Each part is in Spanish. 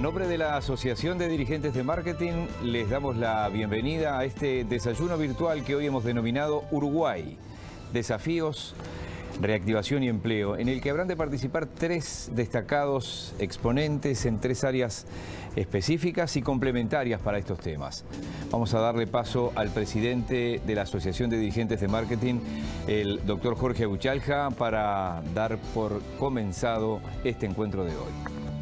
nombre de la Asociación de Dirigentes de Marketing, les damos la bienvenida a este desayuno virtual que hoy hemos denominado Uruguay, Desafíos, Reactivación y Empleo, en el que habrán de participar 3 destacados exponentes en 3 áreas específicas y complementarias para estos temas. Vamos a darle paso al presidente de la Asociación de Dirigentes de Marketing, el doctor Jorge Buchalja, para dar por comenzado este encuentro de hoy.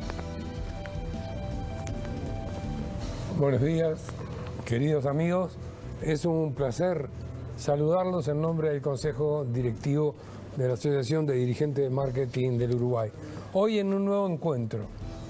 Buenos días, queridos amigos. Es un placer saludarlos en nombre del Consejo Directivo de la Asociación de Dirigentes de Marketing del Uruguay. Hoy en un nuevo encuentro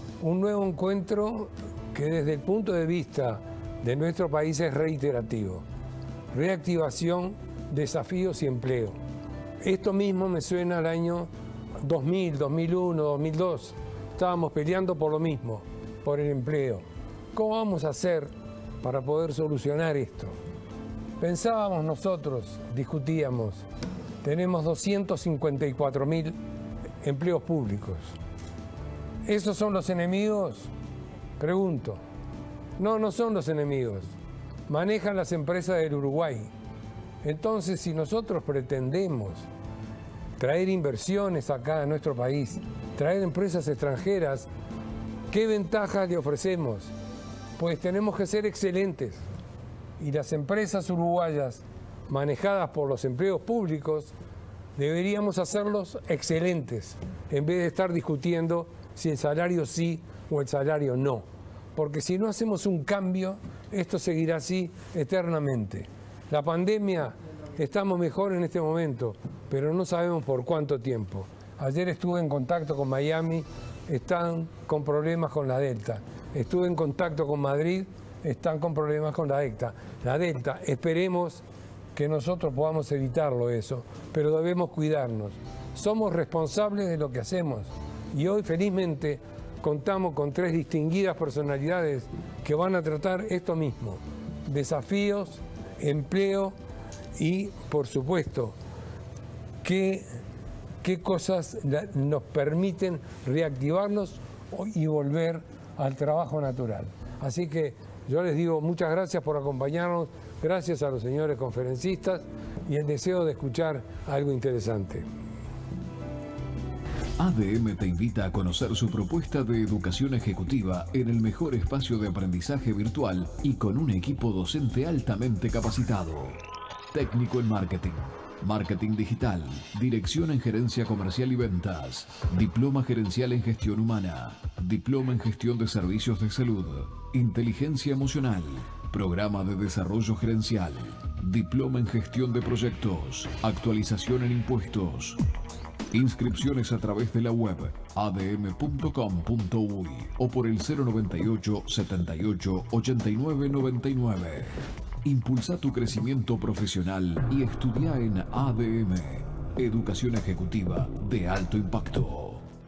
que desde el punto de vista de nuestro país es reiterativo. Reactivación, desafíos y empleo. Esto mismo me suena al año 2000, 2001, 2002. Estábamos peleando por lo mismo, por el empleo. ¿Cómo vamos a hacer para poder solucionar esto? Pensábamos nosotros, discutíamos, tenemos 254.000 empleos públicos. ¿Esos son los enemigos? Pregunto. No, no son los enemigos. Manejan las empresas del Uruguay. Entonces, si nosotros pretendemos traer inversiones acá a nuestro país, traer empresas extranjeras, ¿qué ventajas le ofrecemos? Pues tenemos que ser excelentes. Y las empresas uruguayas manejadas por los empleos públicos, deberíamos hacerlos excelentes, en vez de estar discutiendo si el salario sí o el salario no. Porque si no hacemos un cambio, esto seguirá así eternamente. La pandemia, estamos mejor en este momento, pero no sabemos por cuánto tiempo. Ayer estuve en contacto con Miami, están con problemas con la Delta. Estuve en contacto con Madrid, están con problemas con la Delta. Esperemos que nosotros podamos evitarlo eso, pero debemos cuidarnos. Somos responsables de lo que hacemos y hoy felizmente contamos con 3 distinguidas personalidades que van a tratar esto mismo: desafíos, empleo y, por supuesto, qué cosas nos permiten reactivarnos y volver al trabajo natural. Así que yo les digo muchas gracias por acompañarnos, gracias a los señores conferencistas y el deseo de escuchar algo interesante. ADM te invita a conocer su propuesta de educación ejecutiva en el mejor espacio de aprendizaje virtual y con un equipo docente altamente capacitado. Técnico en marketing, marketing digital, dirección en gerencia comercial y ventas, diploma gerencial en gestión humana, diploma en gestión de servicios de salud, inteligencia emocional, programa de desarrollo gerencial, diploma en gestión de proyectos, actualización en impuestos. Inscripciones a través de la web adm.com.uy o por el 098 78 89 99. Impulsa tu crecimiento profesional y estudia en ADM, Educación Ejecutiva de Alto Impacto.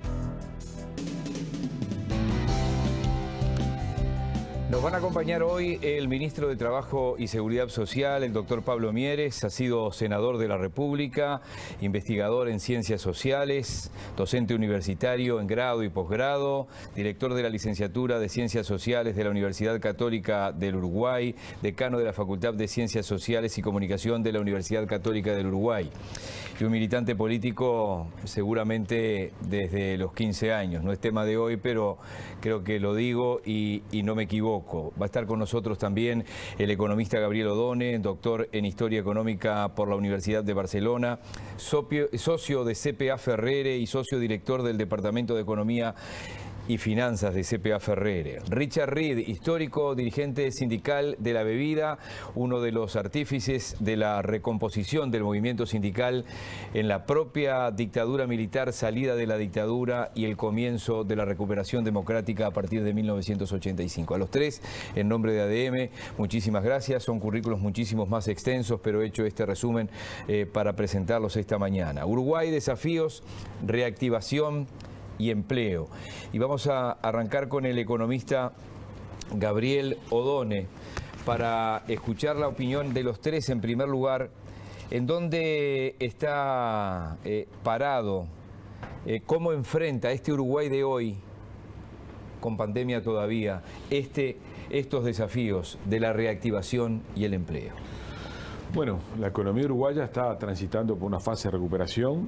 Nos van a acompañar hoy el ministro de Trabajo y Seguridad Social, el doctor Pablo Mieres. Ha sido senador de la República, investigador en ciencias sociales, docente universitario en grado y posgrado, director de la licenciatura de Ciencias Sociales de la Universidad Católica del Uruguay, decano de la Facultad de Ciencias Sociales y Comunicación de la Universidad Católica del Uruguay. Y un militante político seguramente desde los 15 años. No es tema de hoy, pero creo que lo digo y no me equivoco. Va a estar con nosotros también el economista Gabriel Odone, doctor en Historia Económica por la Universidad de Barcelona, socio de CPA Ferrere y socio director del Departamento de Economía y Finanzas de CPA Ferrere. Richard Reed, histórico dirigente sindical de la bebida, uno de los artífices de la recomposición del movimiento sindical en la propia dictadura militar, salida de la dictadura y el comienzo de la recuperación democrática a partir de 1985. A los 3, en nombre de ADM, muchísimas gracias. Son currículos muchísimos más extensos, pero he hecho este resumen para presentarlos esta mañana. Uruguay, desafíos, reactivación y empleo. Y vamos a arrancar con el economista Gabriel Odone para escuchar la opinión de los 3 en primer lugar. ¿En dónde está parado? ¿Cómo enfrenta este Uruguay de hoy con pandemia todavía, estos desafíos de la reactivación y el empleo? Bueno, la economía uruguaya está transitando por una fase de recuperación,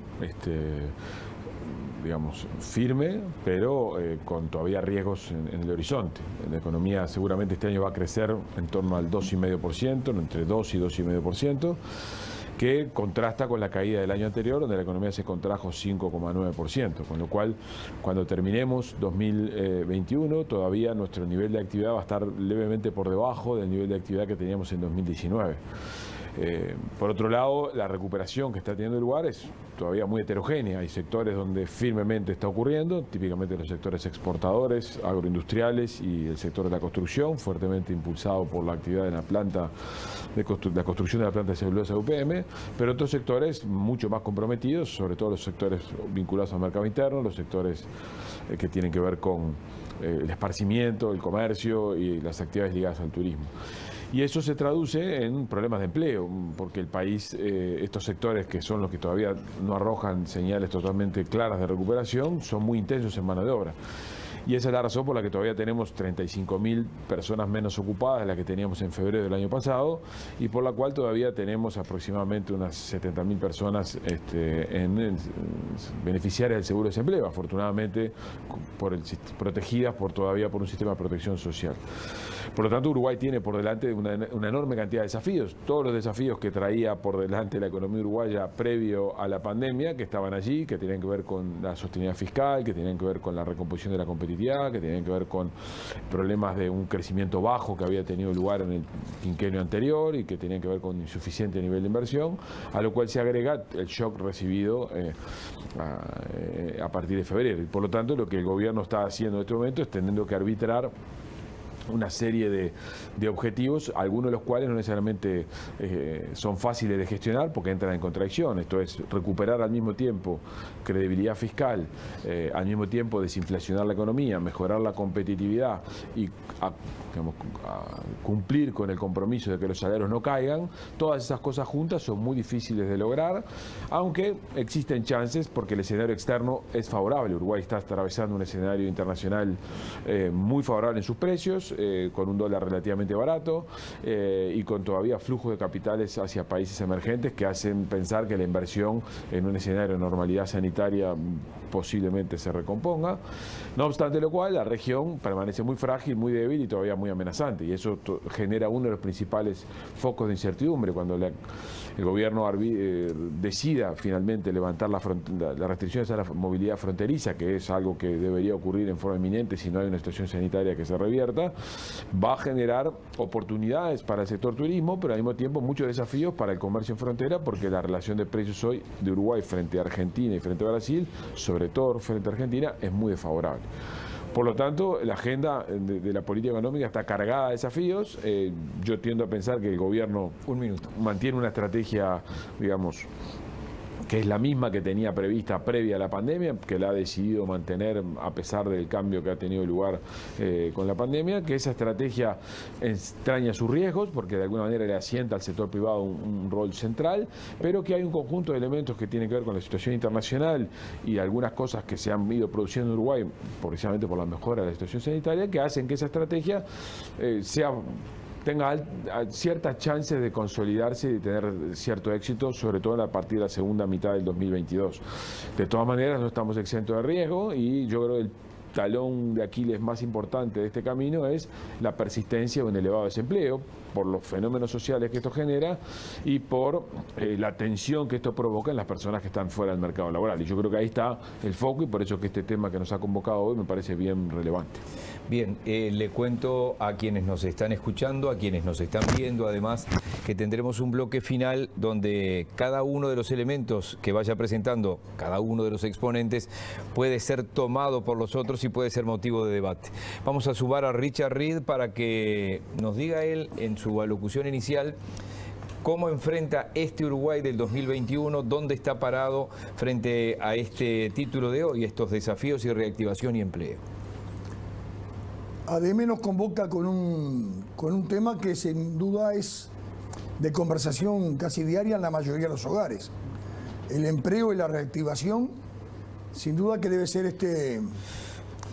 digamos, firme, pero con todavía riesgos en el horizonte. La economía seguramente este año va a crecer en torno al 2,5%, entre 2 y 2,5%, que contrasta con la caída del año anterior, donde la economía se contrajo 5,9%, con lo cual, cuando terminemos 2021, todavía nuestro nivel de actividad va a estar levemente por debajo del nivel de actividad que teníamos en 2019. Por otro lado, la recuperación que está teniendo lugar es todavía muy heterogénea. Hay sectores donde firmemente está ocurriendo, típicamente los sectores exportadores, agroindustriales y el sector de la construcción, fuertemente impulsado por la actividad de la planta la construcción de la planta de celulosa UPM, pero otros sectores mucho más comprometidos, sobre todo los sectores vinculados al mercado interno, los sectores que tienen que ver con el esparcimiento, el comercio y las actividades ligadas al turismo. Y eso se traduce en problemas de empleo, porque el país, estos sectores que son los que todavía no arrojan señales totalmente claras de recuperación, son muy intensos en mano de obra. Y esa es la razón por la que todavía tenemos 35.000 personas menos ocupadas de las que teníamos en febrero del año pasado, y por la cual todavía tenemos aproximadamente unas 70.000 personas beneficiarias del seguro de desempleo, afortunadamente protegidas todavía por un sistema de protección social. Por lo tanto, Uruguay tiene por delante una enorme cantidad de desafíos, todos los desafíos que traía por delante la economía uruguaya previo a la pandemia, que estaban allí, que tenían que ver con la sostenibilidad fiscal, que tenían que ver con la recomposición de la competitividad, que tenían que ver con problemas de un crecimiento bajo que había tenido lugar en el quinquenio anterior y que tenían que ver con insuficiente nivel de inversión, a lo cual se agrega el shock recibido a partir de febrero. Y por lo tanto, lo que el gobierno está haciendo en este momento es teniendo que arbitrar una serie de objetivos, algunos de los cuales no necesariamente son fáciles de gestionar porque entran en contradicción. Esto es recuperar al mismo tiempo credibilidad fiscal, al mismo tiempo desinflacionar la economía, mejorar la competitividad y cumplir con el compromiso de que los salarios no caigan. Todas esas cosas juntas son muy difíciles de lograr, aunque existen chances porque el escenario externo es favorable. Uruguay está atravesando un escenario internacional muy favorable en sus precios, con un dólar relativamente barato y con todavía flujo de capitales hacia países emergentes que hacen pensar que la inversión en un escenario de normalidad sanitaria posiblemente se recomponga. No obstante lo cual, la región permanece muy frágil, muy débil y todavía muy amenazante, y eso genera uno de los principales focos de incertidumbre cuando el gobierno decida finalmente levantar las restricciones a la movilidad fronteriza, que es algo que debería ocurrir en forma inminente si no hay una situación sanitaria que se revierta. Va a generar oportunidades para el sector turismo, pero al mismo tiempo muchos desafíos para el comercio en frontera, porque la relación de precios hoy de Uruguay frente a Argentina y frente a Brasil, sobre todo frente a Argentina, es muy desfavorable. Por lo tanto, la agenda de la política económica está cargada de desafíos. Yo tiendo a pensar que el gobierno mantiene una estrategia, digamos, que es la misma que tenía prevista previa a la pandemia, que la ha decidido mantener a pesar del cambio que ha tenido lugar con la pandemia, que esa estrategia extraña sus riesgos, porque de alguna manera le asienta al sector privado un rol central, pero que hay un conjunto de elementos que tienen que ver con la situación internacional y algunas cosas que se han ido produciendo en Uruguay, precisamente por la mejora de la situación sanitaria, que hacen que esa estrategia tenga ciertas chances de consolidarse y de tener cierto éxito, sobre todo a partir de la segunda mitad del 2022. De todas maneras, no estamos exentos de riesgo y yo creo que el talón de Aquiles más importante de este camino es la persistencia de un elevado desempleo, por los fenómenos sociales que esto genera y por la tensión que esto provoca en las personas que están fuera del mercado laboral. Y yo creo que ahí está el foco y por eso que este tema que nos ha convocado hoy me parece bien relevante. Bien, le cuento a quienes nos están escuchando, a quienes nos están viendo, además, que tendremos un bloque final donde cada uno de los elementos que vaya presentando cada uno de los exponentes puede ser tomado por los otros y puede ser motivo de debate. Vamos a sumar a Richard Reed para que nos diga él en su alocución inicial cómo enfrenta este Uruguay del 2021, dónde está parado frente a este título de hoy, estos desafíos y reactivación y empleo. ADM nos convoca con un tema que sin duda es de conversación casi diaria en la mayoría de los hogares. El empleo y la reactivación, sin duda que debe ser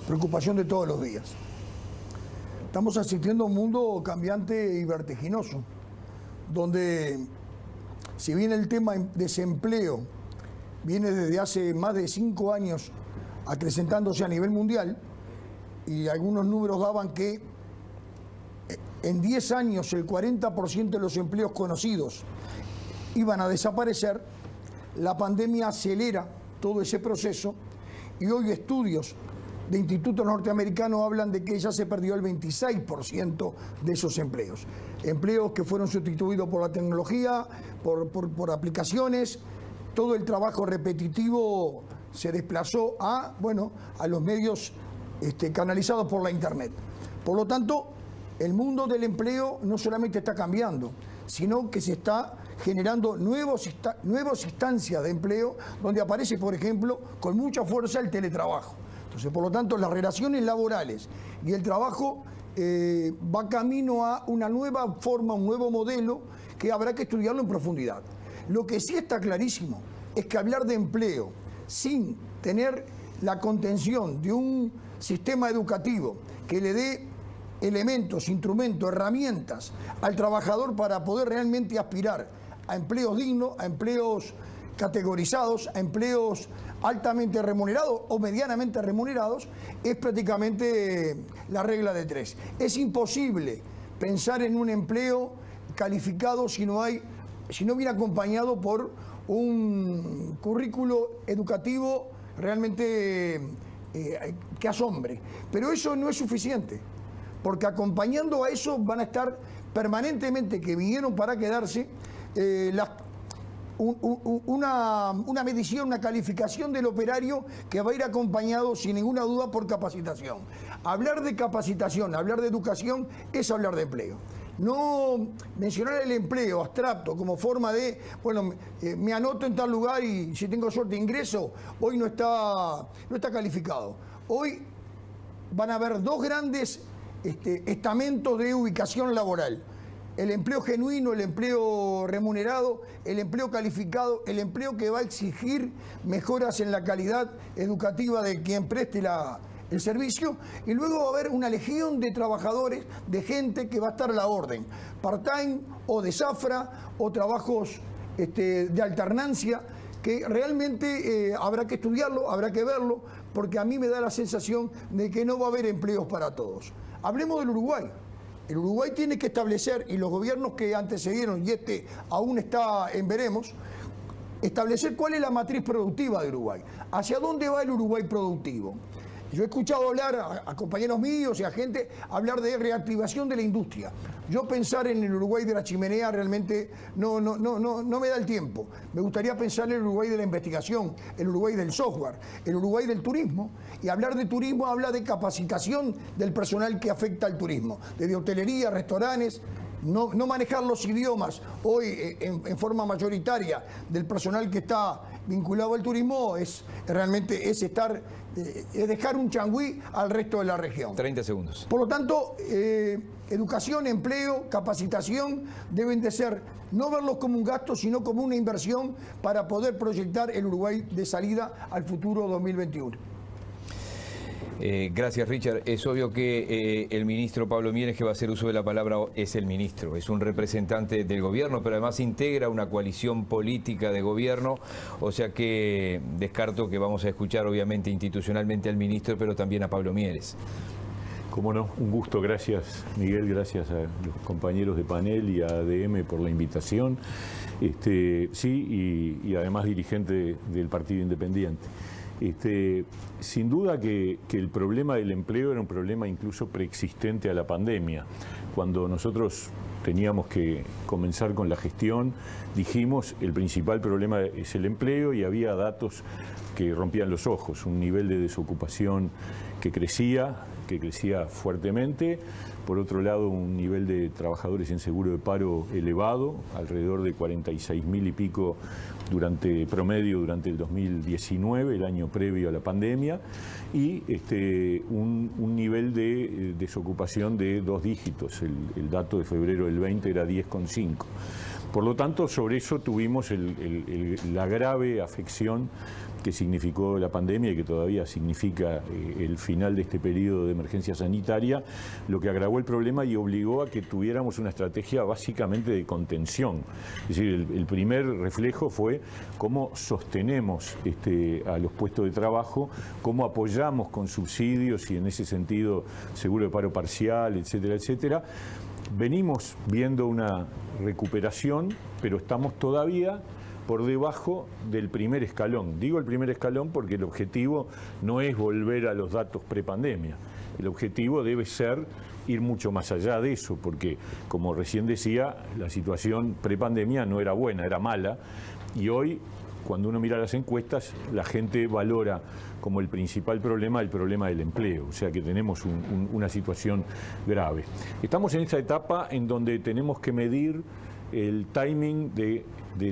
preocupación de todos los días. Estamos asistiendo a un mundo cambiante y vertiginoso, donde si bien el tema de desempleo viene desde hace más de 5 años acrecentándose a nivel mundial, y algunos números daban que en 10 años el 40% de los empleos conocidos iban a desaparecer, la pandemia acelera todo ese proceso y hoy estudios de institutos norteamericanos hablan de que ya se perdió el 26% de esos empleos. Empleos que fueron sustituidos por la tecnología, por aplicaciones, todo el trabajo repetitivo se desplazó a los medios canalizados por la Internet. Por lo tanto, el mundo del empleo no solamente está cambiando, sino que se está generando nuevas instancias de empleo donde aparece, por ejemplo, con mucha fuerza el teletrabajo. Entonces, por lo tanto, las relaciones laborales y el trabajo va camino a una nueva forma, un nuevo modelo que habrá que estudiarlo en profundidad. Lo que sí está clarísimo es que hablar de empleo sin tener la contención de un sistema educativo que le dé elementos, instrumentos, herramientas al trabajador para poder realmente aspirar a empleos dignos, a empleos categorizados, a empleos altamente remunerados o medianamente remunerados, es prácticamente la regla de 3. Es imposible pensar en un empleo calificado si no viene acompañado por un currículo educativo realmente que asombre. Pero eso no es suficiente, porque acompañando a eso van a estar permanentemente, que vinieron para quedarse, una medición, una calificación del operario que va a ir acompañado sin ninguna duda por capacitación. Hablar de capacitación, hablar de educación es hablar de empleo. No mencionar el empleo abstracto como forma de, me anoto en tal lugar y si tengo suerte ingreso, hoy no está calificado. Hoy van a haber dos grandes estamentos de ubicación laboral. El empleo genuino, el empleo remunerado, el empleo calificado, el empleo que va a exigir mejoras en la calidad educativa de quien preste el servicio, y luego va a haber una legión de trabajadores, de gente que va a estar a la orden, part-time o de zafra o trabajos de alternancia, que realmente habrá que estudiarlo, habrá que verlo, porque a mí me da la sensación de que no va a haber empleos para todos. Hablemos del Uruguay. El Uruguay tiene que establecer, y los gobiernos que antecedieron, y aún está en veremos, establecer cuál es la matriz productiva de Uruguay. ¿Hacia dónde va el Uruguay productivo? Yo he escuchado hablar a compañeros míos y a gente hablar de reactivación de la industria. Yo pensar en el Uruguay de la chimenea realmente no me da el tiempo. Me gustaría pensar en el Uruguay de la investigación, el Uruguay del software, el Uruguay del turismo. Y hablar de turismo habla de capacitación del personal que afecta al turismo, desde hotelería, restaurantes. No manejar los idiomas hoy en forma mayoritaria del personal que está vinculado al turismo es dejar un changüí al resto de la región. 30 segundos. Por lo tanto, educación, empleo, capacitación deben de ser, no verlos como un gasto, sino como una inversión para poder proyectar el Uruguay de salida al futuro 2021. Gracias, Richard. Es obvio que el ministro Pablo Mieres, que va a hacer uso de la palabra, es el ministro, es un representante del gobierno, pero además integra una coalición política de gobierno, o sea que descarto que vamos a escuchar obviamente institucionalmente al ministro, pero también a Pablo Mieres. Cómo no, un gusto, gracias Miguel, gracias a los compañeros de panel y a ADM por la invitación, y además dirigente del Partido Independiente. Sin duda que el problema del empleo era un problema incluso preexistente a la pandemia. Cuando nosotros teníamos que comenzar con la gestión, dijimos el principal problema es el empleo y había datos que rompían los ojos, un nivel de desocupación que crecía fuertemente, por otro lado un nivel de trabajadores en seguro de paro elevado, alrededor de 46.000 y pico promedio durante el 2019, el año previo a la pandemia, y un nivel de desocupación de 2 dígitos, el dato de febrero del 20 era 10,5. Por lo tanto, sobre eso tuvimos la grave afección que significó la pandemia y que todavía significa el final de este periodo de emergencia sanitaria, lo que agravó el problema y obligó a que tuviéramos una estrategia básicamente de contención. Es decir, el primer reflejo fue cómo sostenemos a los puestos de trabajo, cómo apoyamos con subsidios y en ese sentido seguro de paro parcial, etcétera, etcétera. Venimos viendo una recuperación, pero estamos todavía por debajo del primer escalón. Digo el primer escalón porque el objetivo no es volver a los datos prepandemia. El objetivo debe ser ir mucho más allá de eso, porque, como recién decía, la situación prepandemia no era buena, era mala, y hoy, cuando uno mira las encuestas, la gente valora como el principal problema el problema del empleo, o sea que tenemos una situación grave. Estamos en esta etapa en donde tenemos que medir el timing de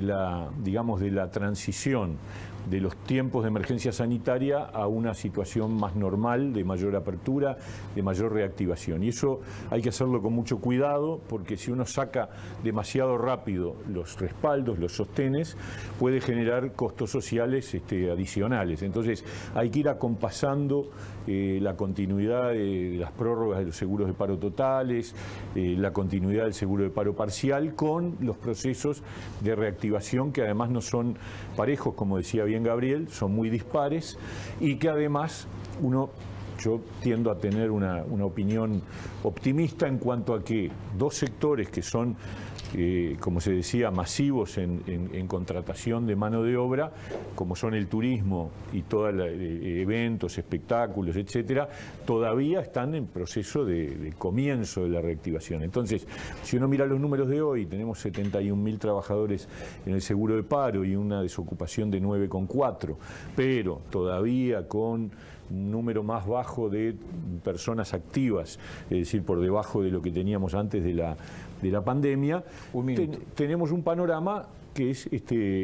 la transición de los tiempos de emergencia sanitaria a una situación más normal, de mayor apertura, de mayor reactivación. Y eso hay que hacerlo con mucho cuidado, porque si uno saca demasiado rápido los respaldos, los sostenes, puede generar costos sociales adicionales. Entonces hay que ir acompasando la continuidad de las prórrogas de los seguros de paro totales, la continuidad del seguro de paro parcial, con los procesos de reactivación que además no son parejos, como decía bien Gabriel, son muy dispares y que además yo tiendo a tener una opinión optimista en cuanto a que dos sectores que son, como se decía, masivos en contratación de mano de obra, como son el turismo y todos los eventos, espectáculos, etcétera, todavía están en proceso de comienzo de la reactivación. Entonces, si uno mira los números de hoy, tenemos 71.000 trabajadores en el seguro de paro y una desocupación de 9,4, pero todavía con un número más bajo de personas activas, es decir, por debajo de lo que teníamos antes de la pandemia, tenemos un panorama que es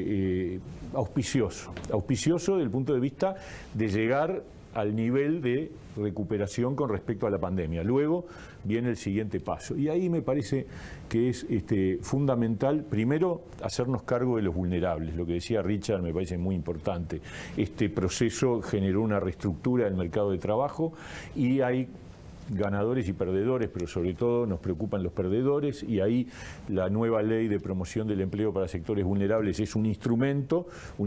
auspicioso desde el punto de vista de llegar al nivel de recuperación con respecto a la pandemia. Luego viene el siguiente paso. Y ahí me parece que es fundamental, primero, hacernos cargo de los vulnerables. Lo que decía Richard me parece muy importante. Este proceso generó una reestructura del mercado de trabajo y hay ganadores y perdedores, pero sobre todo nos preocupan los perdedores, y ahí la nueva ley de promoción del empleo para sectores vulnerables es un instrumento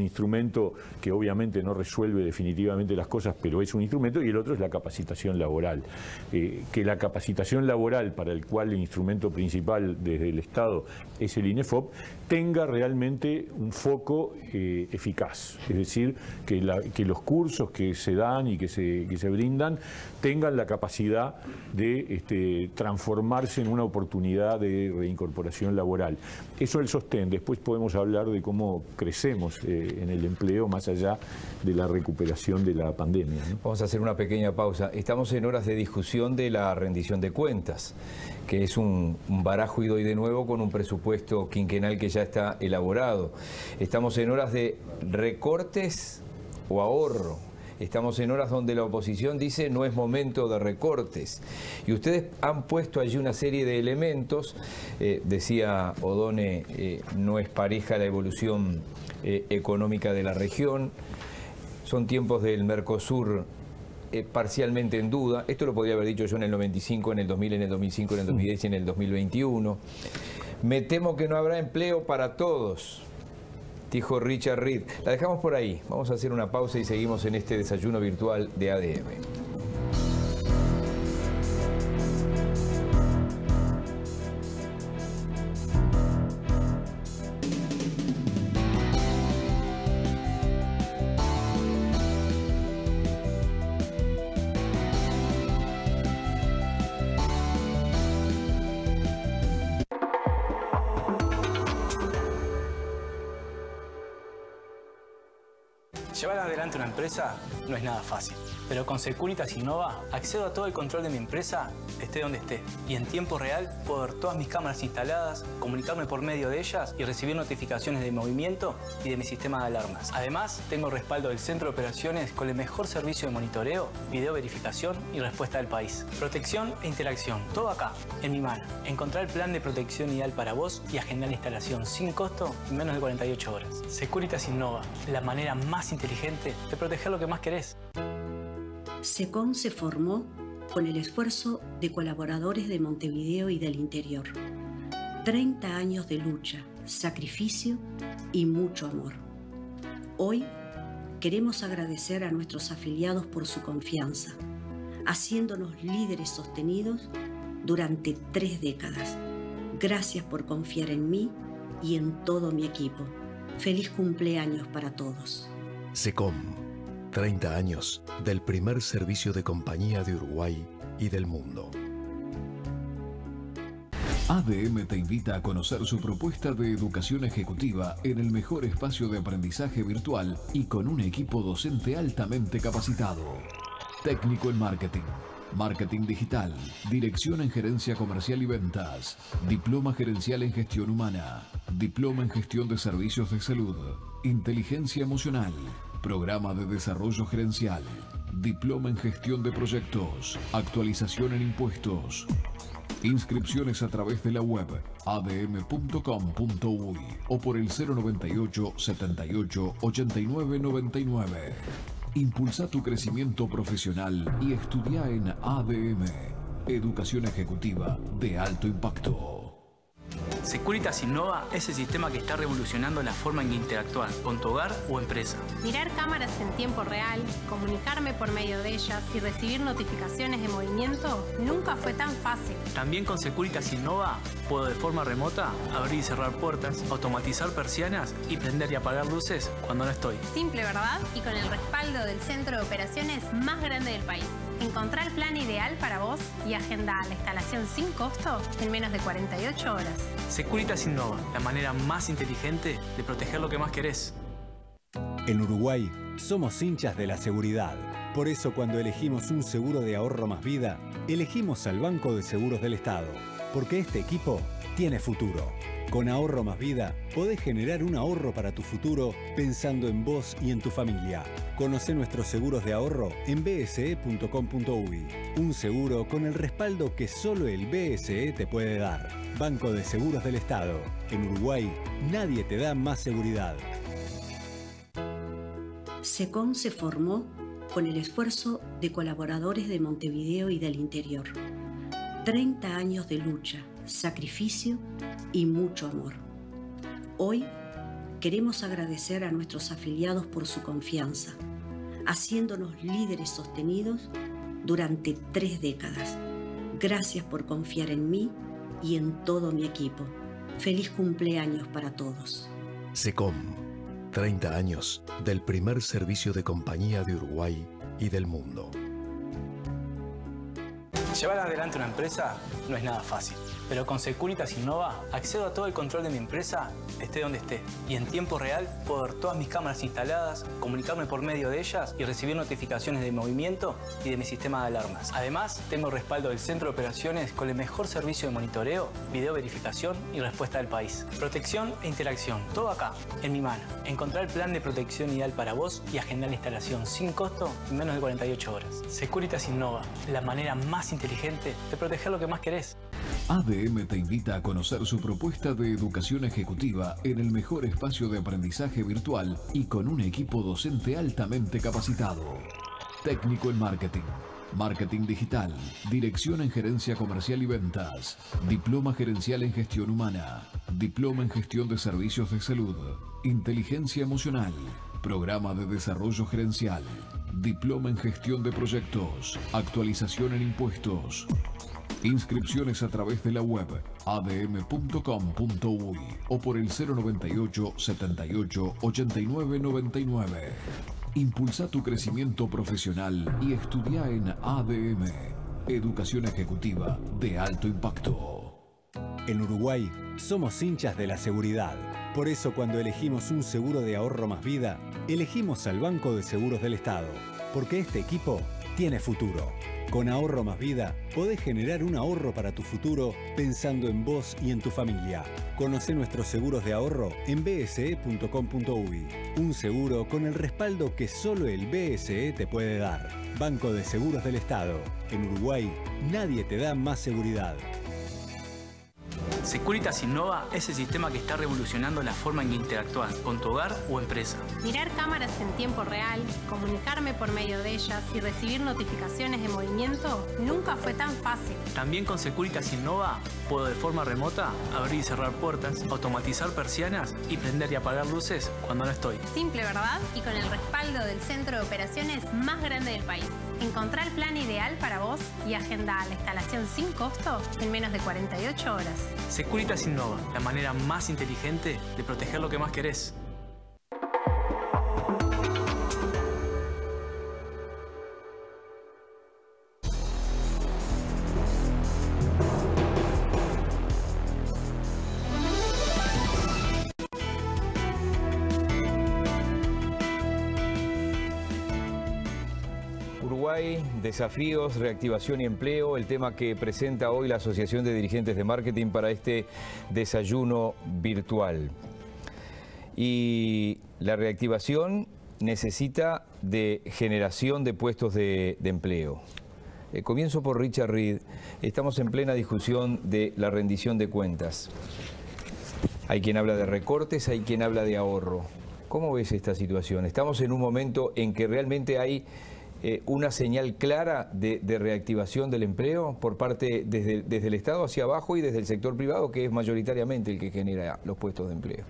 que obviamente no resuelve definitivamente las cosas, pero es un instrumento, y el otro es la capacitación laboral. Que la capacitación laboral, para el cual el instrumento principal desde el Estado es el INEFOP, tenga realmente un foco eficaz, es decir, que los cursos que se dan y que se brindan tengan la capacidad de transformarse en una oportunidad de reincorporación laboral. Eso es el sostén. Después podemos hablar de cómo crecemos en el empleo más allá de la recuperación de la pandemia, ¿no? Vamos a hacer una pequeña pausa. Estamos en horas de discusión de la rendición de cuentas, que es un barajo y doy de nuevo con un presupuesto quinquenal que ya está elaborado. Estamos en horas de recortes o ahorro. Estamos en horas donde la oposición dice no es momento de recortes. Y ustedes han puesto allí una serie de elementos. Decía Odone, no es pareja la evolución económica de la región. Son tiempos del Mercosur parcialmente en duda. Esto lo podría haber dicho yo en el 95, en el 2000, en el 2005, en el 2010 y en el 2021. Me temo que no habrá empleo para todos, dijo Richard Reed. La dejamos por ahí. Vamos a hacer una pausa y seguimos en este desayuno virtual de ADM. Llevar adelante una empresa no es nada fácil, pero con Securitas Innova accedo a todo el control de mi empresa, esté donde esté. Y en tiempo real puedo ver todas mis cámaras instaladas, comunicarme por medio de ellas y recibir notificaciones de movimiento y de mi sistema de alarmas. Además, tengo el respaldo del Centro de Operaciones con el mejor servicio de monitoreo, video verificación y respuesta del país. Protección e interacción, todo acá, en mi mano. Encontrar el plan de protección ideal para vos y agendar la instalación sin costo en menos de 48 horas. Securitas Innova, la manera más inteligente de proteger lo que más querés. SECOM se formó con el esfuerzo de colaboradores de Montevideo y del interior. 30 años de lucha, sacrificio y mucho amor. Hoy queremos agradecer a nuestros afiliados por su confianza, haciéndonos líderes sostenidos durante 3 décadas. Gracias por confiar en mí y en todo mi equipo. Feliz cumpleaños para todos. SECOM, 30 años del primer servicio de compañía de Uruguay y del mundo. ADM te invita a conocer su propuesta de educación ejecutiva en el mejor espacio de aprendizaje virtual y con un equipo docente altamente capacitado. Técnico en marketing, marketing digital, dirección en gerencia comercial y ventas, diploma gerencial en gestión humana, diploma en gestión de servicios de salud, inteligencia emocional, programa de desarrollo gerencial, diploma en gestión de proyectos, actualización en impuestos. Inscripciones a través de la web adm.com.uy o por el 098 78 89 99. Impulsa tu crecimiento profesional y estudia en ADM, Educación Ejecutiva de Alto Impacto. Securitas Innova es el sistema que está revolucionando la forma en que interactúas con tu hogar o empresa. Mirar cámaras en tiempo real, comunicarme por medio de ellas y recibir notificaciones de movimiento nunca fue tan fácil. También con Securitas Innova puedo de forma remota abrir y cerrar puertas, automatizar persianas y prender y apagar luces cuando no estoy. Simple, ¿verdad? Y con el respaldo del centro de operaciones más grande del país. Encontrar el plan ideal para vos y agendar la instalación sin costo en menos de 48 horas. Securitas Innova, la manera más inteligente de proteger lo que más querés. En Uruguay somos hinchas de la seguridad. Por eso cuando elegimos un seguro de ahorro más vida, elegimos al Banco de Seguros del Estado. Porque este equipo tiene futuro. Con Ahorro Más Vida podés generar un ahorro para tu futuro pensando en vos y en tu familia. Conoce nuestros seguros de ahorro en bse.com.uy. Un seguro con el respaldo que solo el BSE te puede dar. Banco de Seguros del Estado. En Uruguay nadie te da más seguridad. SECOM se formó con el esfuerzo de colaboradores de Montevideo y del interior. 30 años de lucha, sacrificio y mucho amor. Hoy queremos agradecer a nuestros afiliados por su confianza, haciéndonos líderes sostenidos durante 3 décadas. Gracias por confiar en mí y en todo mi equipo. Feliz cumpleaños para todos. SECOM, 30 años del primer servicio de compañía de Uruguay y del mundo. Llevar adelante una empresa no es nada fácil, pero con Securitas Innova accedo a todo el control de mi empresa, esté donde esté. Y en tiempo real puedo ver todas mis cámaras instaladas, comunicarme por medio de ellas y recibir notificaciones de movimiento y de mi sistema de alarmas. Además, tengo el respaldo del Centro de Operaciones con el mejor servicio de monitoreo, video verificación y respuesta del país. Protección e interacción, todo acá, en mi mano. Encontrar el plan de protección ideal para vos y agendar la instalación sin costo en menos de 48 horas. Securitas Innova, la manera más inteligente de proteger lo que más querés. ADM te invita a conocer su propuesta de educación ejecutiva en el mejor espacio de aprendizaje virtual y con un equipo docente altamente capacitado. Técnico en marketing, marketing digital, dirección en gerencia comercial y ventas, diploma gerencial en gestión humana, diploma en gestión de servicios de salud, inteligencia emocional, programa de desarrollo gerencial, diploma en gestión de proyectos, actualización en impuestos. Inscripciones a través de la web adm.com.uy o por el 098 78 89 99. Impulsa tu crecimiento profesional y estudia en ADM, Educación Ejecutiva de Alto Impacto. En Uruguay somos hinchas de la seguridad. Por eso cuando elegimos un seguro de ahorro más vida, elegimos al Banco de Seguros del Estado, porque este equipo tiene futuro. Con Ahorro Más Vida podés generar un ahorro para tu futuro pensando en vos y en tu familia. Conoce nuestros seguros de ahorro en bse.com.uy. Un seguro con el respaldo que solo el BSE te puede dar. Banco de Seguros del Estado. En Uruguay, nadie te da más seguridad. Securitas Innova es el sistema que está revolucionando la forma en que interactúas con tu hogar o empresa. Mirar cámaras en tiempo real, comunicarme por medio de ellas y recibir notificaciones de movimiento nunca fue tan fácil. También con Securitas Innova puedo de forma remota abrir y cerrar puertas, automatizar persianas y prender y apagar luces cuando no estoy. Simple, ¿verdad? Y con el respaldo del centro de operaciones más grande del país. Encontrá el plan ideal para vos y agenda la instalación sin costo en menos de 48 horas. Securitas Innova, la manera más inteligente de proteger lo que más querés. Uruguay, desafíos, reactivación y empleo, el tema que presenta hoy la Asociación de Dirigentes de Marketing para este desayuno virtual. Y la reactivación necesita de generación de puestos de empleo. Comienzo por Richard Reed. Estamos en plena discusión de la rendición de cuentas. Hay quien habla de recortes, hay quien habla de ahorro. ¿Cómo ves esta situación? Estamos en un momento en que realmente hay una señal clara de reactivación del empleo por parte desde el Estado hacia abajo y desde el sector privado, que es mayoritariamente el que genera los puestos de empleo.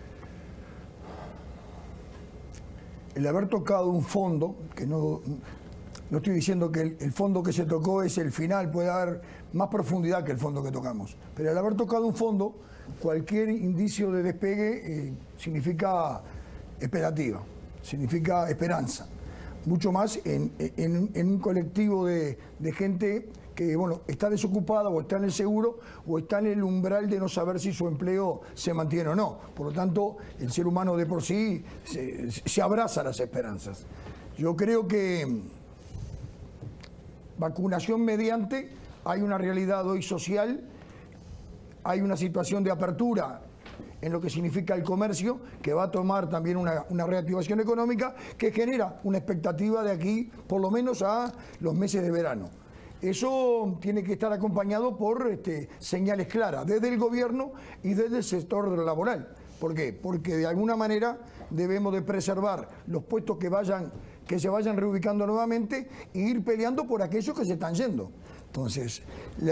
El haber tocado un fondo, que no estoy diciendo que el fondo que se tocó es el final, puede haber más profundidad que el fondo que tocamos, pero el haber tocado un fondo, cualquier indicio de despegue significa expectativa, significa esperanza. Mucho más en un colectivo de gente que está desocupada o está en el seguro o está en el umbral de no saber si su empleo se mantiene o no. Por lo tanto, el ser humano de por sí se abraza a las esperanzas. Yo creo que vacunación mediante, hay una realidad hoy social, hay una situación de apertura en lo que significa el comercio, que va a tomar también una reactivación económica que genera una expectativa de aquí, por lo menos a los meses de verano. Eso tiene que estar acompañado por señales claras, desde el gobierno y desde el sector laboral. ¿Por qué? Porque de alguna manera debemos de preservar los puestos que se vayan reubicando nuevamente e ir peleando por aquellos que se están yendo. Entonces,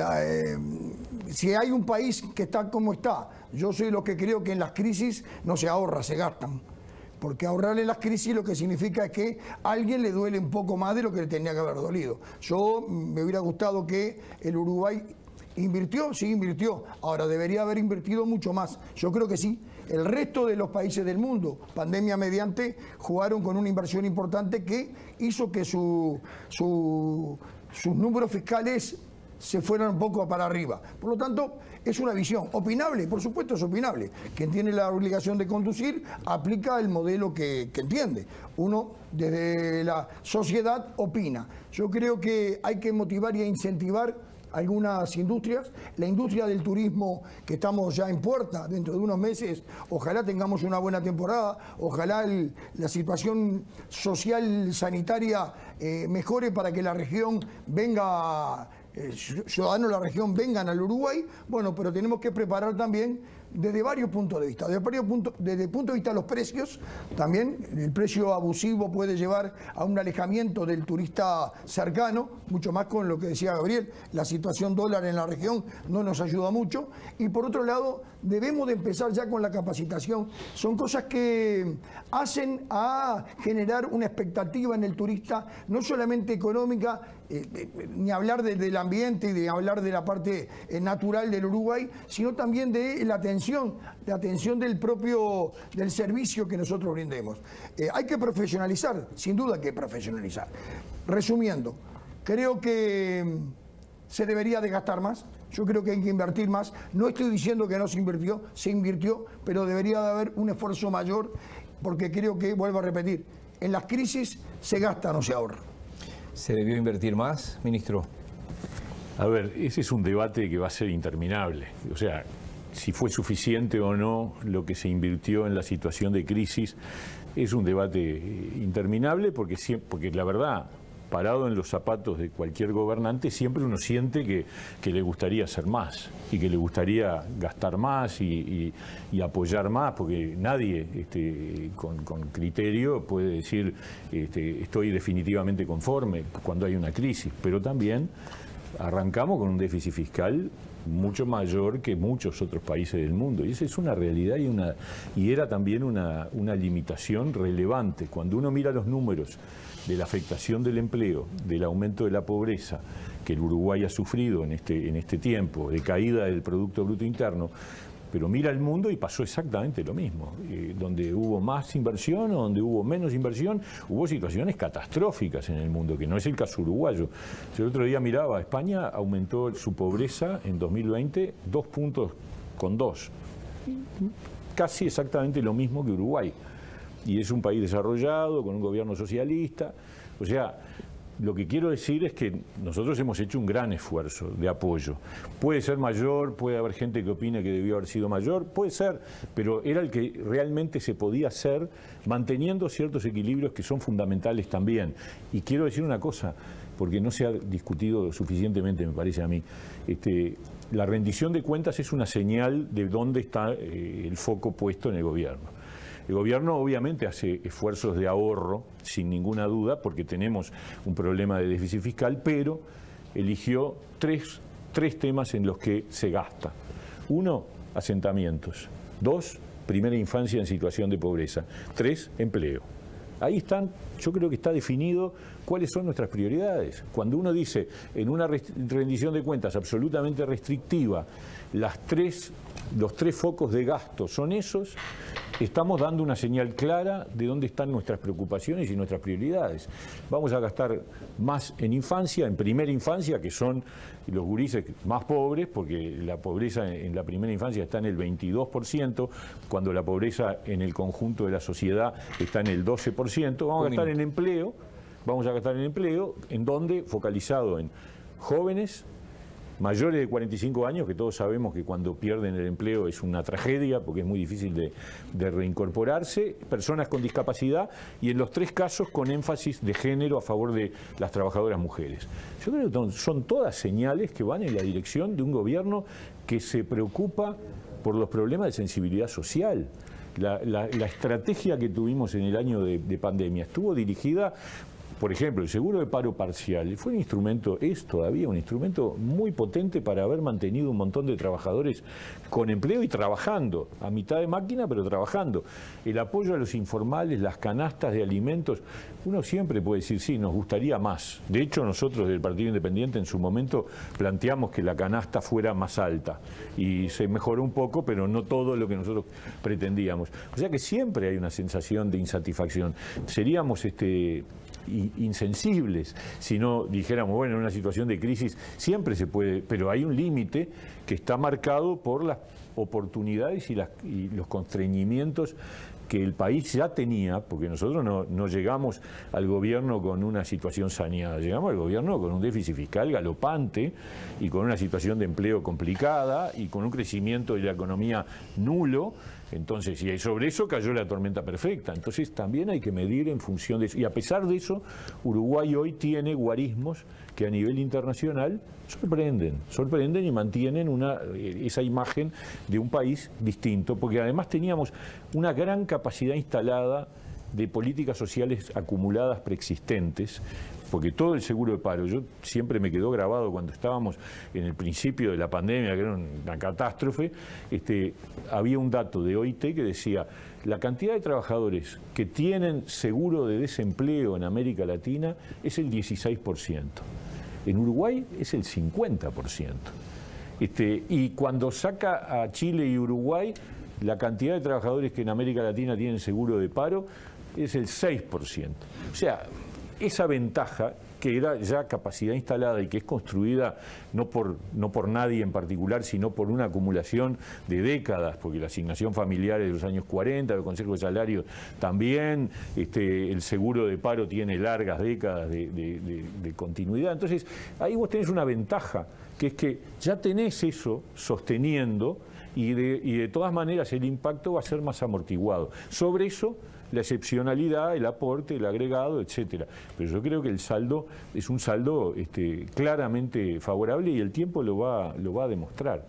si hay un país que está como está, yo soy lo que creo que en las crisis no se ahorra, se gastan. Porque ahorrar en las crisis lo que significa es que a alguien le duele un poco más de lo que le tenía que haber dolido. Yo me hubiera gustado que el Uruguay invirtió, sí invirtió, ahora debería haber invertido mucho más. Yo creo que sí. El resto de los países del mundo, pandemia mediante, jugaron con una inversión importante que hizo que sus números fiscales se fueran un poco para arriba. Por lo tanto, es una visión opinable, por supuesto es opinable. Quien tiene la obligación de conducir aplica el modelo que entiende. Uno, desde la sociedad, opina. Yo creo que hay que motivar y incentivar algunas industrias. La industria del turismo, que estamos ya en puerta, dentro de unos meses, ojalá tengamos una buena temporada, ojalá la situación social, sanitaria mejore para que la región venga, ciudadanos de la región vengan al Uruguay. Bueno, pero tenemos que preparar también desde varios puntos de vista. Desde el punto de vista de los precios, también el precio abusivo puede llevar a un alejamiento del turista cercano, mucho más con lo que decía Gabriel, la situación dólar en la región no nos ayuda mucho. Y por otro lado, debemos de empezar ya con la capacitación. Son cosas que hacen a generar una expectativa en el turista, no solamente económica, ni hablar del ambiente y de hablar de la parte natural del Uruguay, sino también de la atención del servicio que nosotros brindemos. Hay que profesionalizar, sin duda hay que profesionalizar. Resumiendo, creo que se debería de gastar más. Yo creo que hay que invertir más. No estoy diciendo que no se invirtió, pero debería de haber un esfuerzo mayor, porque creo que, vuelvo a repetir, en las crisis se gasta, no se ahorra. ¿Se debió invertir más, ministro? A ver, ese es un debate que va a ser interminable. O sea, si fue suficiente o no lo que se invirtió en la situación de crisis, es un debate interminable porque la verdad, parado en los zapatos de cualquier gobernante, siempre uno siente que le gustaría hacer más y que le gustaría gastar más y apoyar más, porque nadie con criterio puede decir estoy definitivamente conforme cuando hay una crisis, pero también arrancamos con un déficit fiscal mucho mayor que muchos otros países del mundo, y esa es una realidad y era también una limitación relevante. Cuando uno mira los números de la afectación del empleo, del aumento de la pobreza que el Uruguay ha sufrido en este tiempo, de caída del Producto Bruto Interno, pero mira el mundo y pasó exactamente lo mismo. Donde hubo más inversión o donde hubo menos inversión, hubo situaciones catastróficas en el mundo, que no es el caso uruguayo. El otro día miraba, España aumentó su pobreza en 2020 2 puntos con 2. Casi exactamente lo mismo que Uruguay. Y es un país desarrollado, con un gobierno socialista. O sea, lo que quiero decir es que nosotros hemos hecho un gran esfuerzo de apoyo. Puede ser mayor, puede haber gente que opine que debió haber sido mayor, puede ser, pero era el que realmente se podía hacer manteniendo ciertos equilibrios que son fundamentales también. Y quiero decir una cosa, porque no se ha discutido suficientemente, me parece a mí. La rendición de cuentas es una señal de dónde está el foco puesto en el gobierno. El gobierno obviamente hace esfuerzos de ahorro, sin ninguna duda, porque tenemos un problema de déficit fiscal, pero eligió tres temas en los que se gasta. 1, asentamientos. 2, primera infancia en situación de pobreza. 3, empleo. Ahí están, yo creo que está definido cuáles son nuestras prioridades. Cuando uno dice en una rendición de cuentas absolutamente restrictiva, los tres focos de gasto son esos, estamos dando una señal clara de dónde están nuestras preocupaciones y nuestras prioridades. Vamos a gastar más en infancia, en primera infancia, que son los gurises más pobres, porque la pobreza en la primera infancia está en el 22%, cuando la pobreza en el conjunto de la sociedad está en el 12%. Vamos a gastar en empleo, en donde focalizado en jóvenes mayores de 45 años, que todos sabemos que cuando pierden el empleo es una tragedia porque es muy difícil de reincorporarse, personas con discapacidad y en los 3 casos con énfasis de género a favor de las trabajadoras mujeres. Yo creo que son todas señales que van en la dirección de un gobierno que se preocupa por los problemas de sensibilidad social. La estrategia que tuvimos en el año de pandemia estuvo dirigida. Por ejemplo, el seguro de paro parcial fue un instrumento, es todavía un instrumento muy potente para haber mantenido un montón de trabajadores con empleo y trabajando, a mitad de máquina, pero trabajando. El apoyo a los informales, las canastas de alimentos, uno siempre puede decir, sí, nos gustaría más. De hecho, nosotros del Partido Independiente en su momento planteamos que la canasta fuera más alta y se mejoró un poco, pero no todo lo que nosotros pretendíamos. O sea que siempre hay una sensación de insatisfacción. Seríamos insensibles si no dijéramos, bueno, en una situación de crisis siempre se puede, pero hay un límite que está marcado por las oportunidades y los constreñimientos que el país ya tenía, porque nosotros no llegamos al gobierno con una situación saneada, llegamos al gobierno con un déficit fiscal galopante y con una situación de empleo complicada y con un crecimiento de la economía nulo. Entonces, y sobre eso cayó la tormenta perfecta. Entonces también hay que medir en función de eso. Y a pesar de eso, Uruguay hoy tiene guarismos que a nivel internacional sorprenden y mantienen esa imagen de un país distinto, porque además teníamos una gran capacidad instalada de políticas sociales acumuladas preexistentes, porque todo el seguro de paro, yo siempre me quedó grabado cuando estábamos en el principio de la pandemia, que era una catástrofe, había un dato de OIT que decía, la cantidad de trabajadores que tienen seguro de desempleo en América Latina es el 16%. En Uruguay es el 50%. Y cuando saca a Chile y Uruguay, la cantidad de trabajadores que en América Latina tienen seguro de paro es el 6%. O sea, esa ventaja que era ya capacidad instalada y que es construida no por nadie en particular, sino por una acumulación de décadas, porque la asignación familiar es de los años 40, el Consejo de Salario también, el seguro de paro tiene largas décadas de continuidad. Entonces, ahí vos tenés una ventaja, que es que ya tenés eso sosteniendo y de todas maneras el impacto va a ser más amortiguado. Sobre eso, la excepcionalidad, el aporte, el agregado, etcétera. Pero yo creo que el saldo es un saldo claramente favorable y el tiempo lo va a demostrar.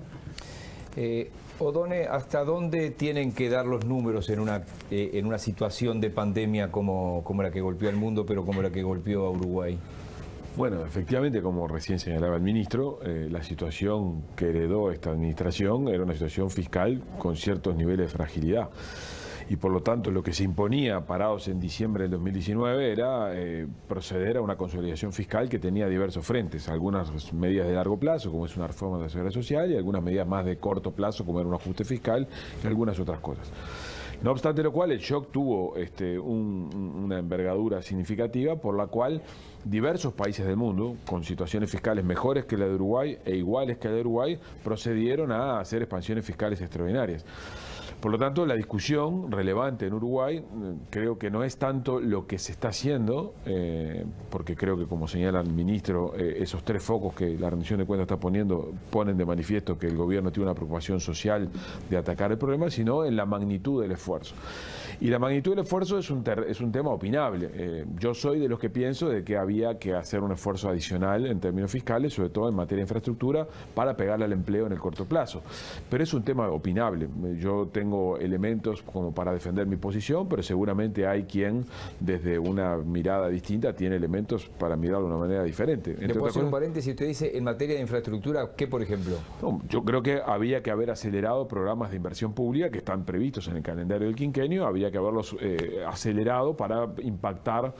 Odone, ¿hasta dónde tienen que dar los números en una situación de pandemia como la que golpeó al mundo, pero como la que golpeó a Uruguay? Bueno, efectivamente, como recién señalaba el ministro, la situación que heredó esta administración era una situación fiscal con ciertos niveles de fragilidad. Y por lo tanto lo que se imponía parados en diciembre del 2019 era proceder a una consolidación fiscal que tenía diversos frentes, algunas medidas de largo plazo como es una reforma de la seguridad social y algunas medidas más de corto plazo como era un ajuste fiscal y algunas otras cosas. No obstante lo cual, el shock tuvo una envergadura significativa por la cual diversos países del mundo, con situaciones fiscales mejores que la de Uruguay e iguales que la de Uruguay, procedieron a hacer expansiones fiscales extraordinarias. Por lo tanto, la discusión relevante en Uruguay creo que no es tanto lo que se está haciendo, porque creo que, como señala el ministro, esos tres focos que la rendición de cuentas está poniendo ponen de manifiesto que el gobierno tiene una preocupación social de atacar el problema, sino en la magnitud del esfuerzo. Y la magnitud del esfuerzo es un tema opinable. Yo soy de los que pienso de que había que hacer un esfuerzo adicional en términos fiscales, sobre todo en materia de infraestructura, para pegarle al empleo en el corto plazo. Pero es un tema opinable. Yo tengo elementos como para defender mi posición, pero seguramente hay quien, desde una mirada distinta, tiene elementos para mirarlo de una manera diferente. ¿Le puedo hacer un paréntesis? Usted dice, en materia de infraestructura, ¿qué, por ejemplo? No, yo creo que había que haber acelerado programas de inversión pública que están previstos en el calendario del quinquenio, había que haberlos acelerado para impactar,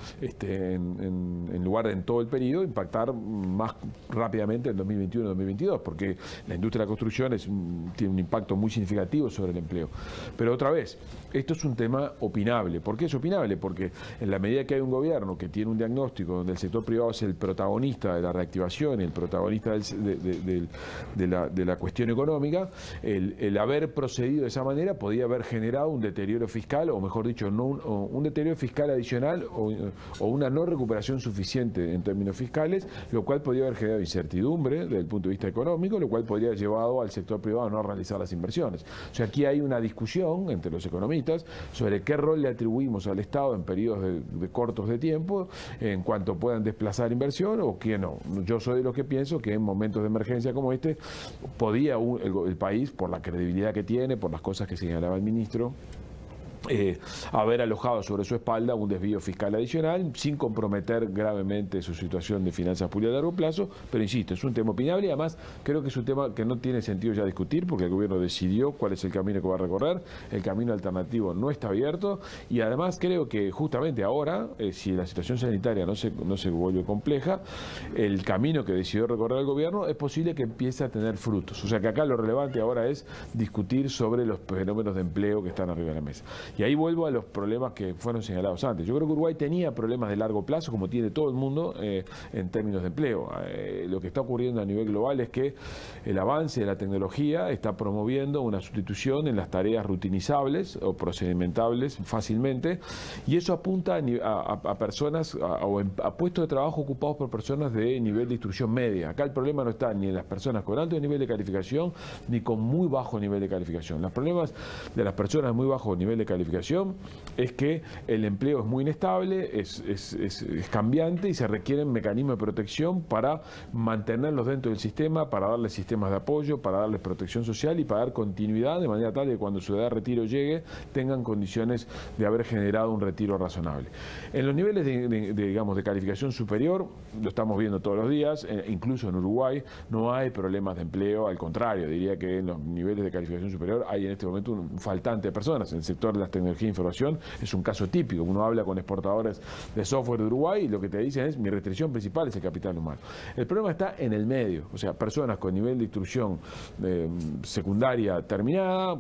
en lugar de en todo el periodo, impactar más rápidamente en 2021 y 2022, porque la industria de la construcción tiene un impacto muy significativo sobre el empleo. Pero otra vez, esto es un tema opinable. ¿Por qué es opinable? Porque en la medida que hay un gobierno que tiene un diagnóstico donde el sector privado es el protagonista de la reactivación, el protagonista de la cuestión económica, el haber procedido de esa manera podía haber generado un deterioro fiscal, o mejor dicho, un deterioro fiscal adicional o una no recuperación suficiente en términos fiscales, lo cual podría haber generado incertidumbre desde el punto de vista económico, lo cual podría haber llevado al sector privado a no realizar las inversiones. O sea, aquí hay una discusión entre los economistas sobre qué rol le atribuimos al Estado en periodos de cortos de tiempo en cuanto puedan desplazar inversión o qué no. Yo soy de los que pienso que en momentos de emergencia como este podía el país, por la credibilidad que tiene, por las cosas que señalaba el ministro, haber alojado sobre su espalda un desvío fiscal adicional sin comprometer gravemente su situación de finanzas públicas a largo plazo, pero insisto, es un tema opinable y además creo que es un tema que no tiene sentido ya discutir porque el gobierno decidió cuál es el camino que va a recorrer, el camino alternativo no está abierto y además creo que justamente ahora, si la situación sanitaria no se vuelve compleja, el camino que decidió recorrer el gobierno es posible que empiece a tener frutos. O sea que acá lo relevante ahora es discutir sobre los fenómenos de empleo que están arriba de la mesa. Y ahí vuelvo a los problemas que fueron señalados antes. Yo creo que Uruguay tenía problemas de largo plazo, como tiene todo el mundo, en términos de empleo. Lo que está ocurriendo a nivel global es que el avance de la tecnología está promoviendo una sustitución en las tareas rutinizables o procedimentables fácilmente, y eso apunta a personas, a puestos de trabajo ocupados por personas de nivel de instrucción media. Acá el problema no está ni en las personas con alto nivel de calificación, ni con muy bajo nivel de calificación. Los problemas de las personas de muy bajo nivel de calificación es que el empleo es muy inestable, es cambiante y se requieren mecanismos de protección para mantenerlos dentro del sistema, para darles sistemas de apoyo, para darles protección social y para dar continuidad de manera tal que cuando su edad de retiro llegue tengan condiciones de haber generado un retiro razonable. En los niveles de calificación superior, lo estamos viendo todos los días, incluso en Uruguay no hay problemas de empleo, al contrario, diría que en los niveles de calificación superior hay en este momento un faltante de personas. En el sector de las tecnología e información es un caso típico. Uno habla con exportadores de software de Uruguay y lo que te dicen es: mi restricción principal es el capital humano. El problema está en el medio, o sea, personas con nivel de instrucción secundaria terminada,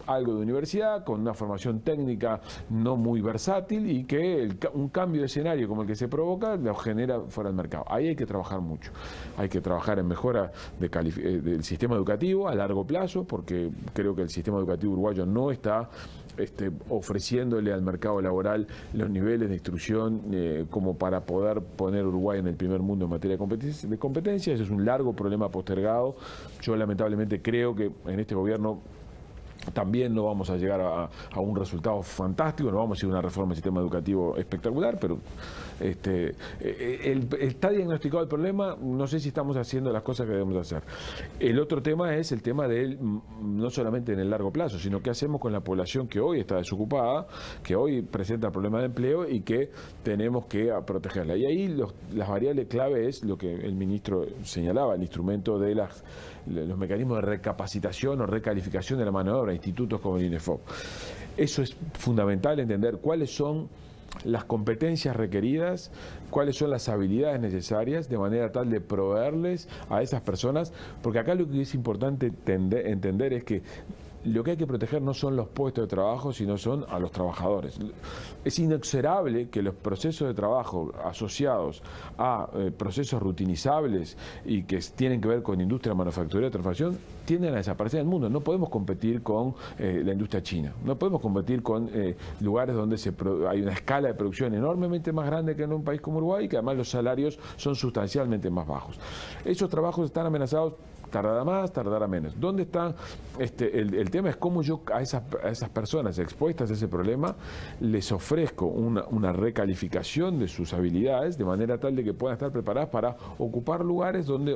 algo de universidad, con una formación técnica no muy versátil y que un cambio de escenario como el que se provoca lo genera fuera del mercado. Ahí hay que trabajar mucho. Hay que trabajar en mejora del sistema educativo a largo plazo, porque creo que el sistema educativo uruguayo no está ofreciéndole al mercado laboral los niveles de instrucción como para poder poner Uruguay en el primer mundo en materia de competencia. Ese es un largo problema postergado. Yo lamentablemente creo que en este gobierno también no vamos a llegar a un resultado fantástico, no vamos a ir a una reforma del sistema educativo espectacular, pero está diagnosticado el problema, no sé si estamos haciendo las cosas que debemos hacer. El otro tema es el tema de no solamente en el largo plazo, sino qué hacemos con la población que hoy está desocupada, que hoy presenta problemas de empleo y que tenemos que protegerla. Y ahí las variables clave es lo que el ministro señalaba, el instrumento de los mecanismos de recapacitación o recalificación de la mano de obra, institutos como el INEFOP. Eso es fundamental, entender cuáles son las competencias requeridas, cuáles son las habilidades necesarias, de manera tal de proveerles a esas personas, porque acá lo que es importante entender es que lo que hay que proteger no son los puestos de trabajo, sino son a los trabajadores. Es inexorable que los procesos de trabajo asociados a procesos rutinizables y que tienen que ver con industria manufacturera y transformación tienden a desaparecer en el mundo. No podemos competir con la industria china, no podemos competir con lugares donde hay una escala de producción enormemente más grande que en un país como Uruguay y que además los salarios son sustancialmente más bajos. Esos trabajos están amenazados. Tardará más, tardará menos. ¿Dónde está? El tema es cómo yo a esas personas expuestas a ese problema les ofrezco una recalificación de sus habilidades de manera tal de que puedan estar preparadas para ocupar lugares donde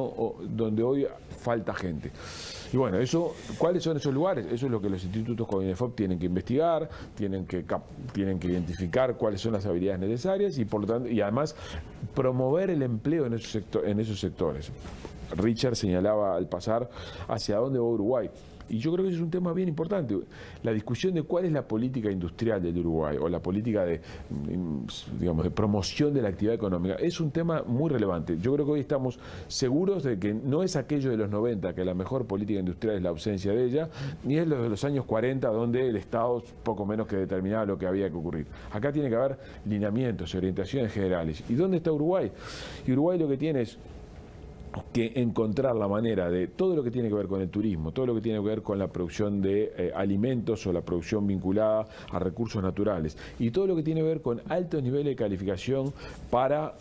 hoy falta gente. Y bueno, ¿cuáles son esos lugares? Eso es lo que los institutos como INEFOP tienen que investigar, tienen que identificar cuáles son las habilidades necesarias y por lo tanto, y además promover el empleo en esos sectores. Richard señalaba al pasar hacia dónde va Uruguay. Y yo creo que ese es un tema bien importante. La discusión de cuál es la política industrial del Uruguay o la política de promoción de la actividad económica es un tema muy relevante. Yo creo que hoy estamos seguros de que no es aquello de los 90, que la mejor política industrial es la ausencia de ella, ni es lo de los años 40, donde el Estado poco menos que determinaba lo que había que ocurrir. Acá tiene que haber lineamientos, orientaciones generales. ¿Y dónde está Uruguay? Y Uruguay lo que tiene es que encontrar la manera de todo lo que tiene que ver con el turismo, todo lo que tiene que ver con la producción de alimentos o la producción vinculada a recursos naturales y todo lo que tiene que ver con altos niveles de calificación para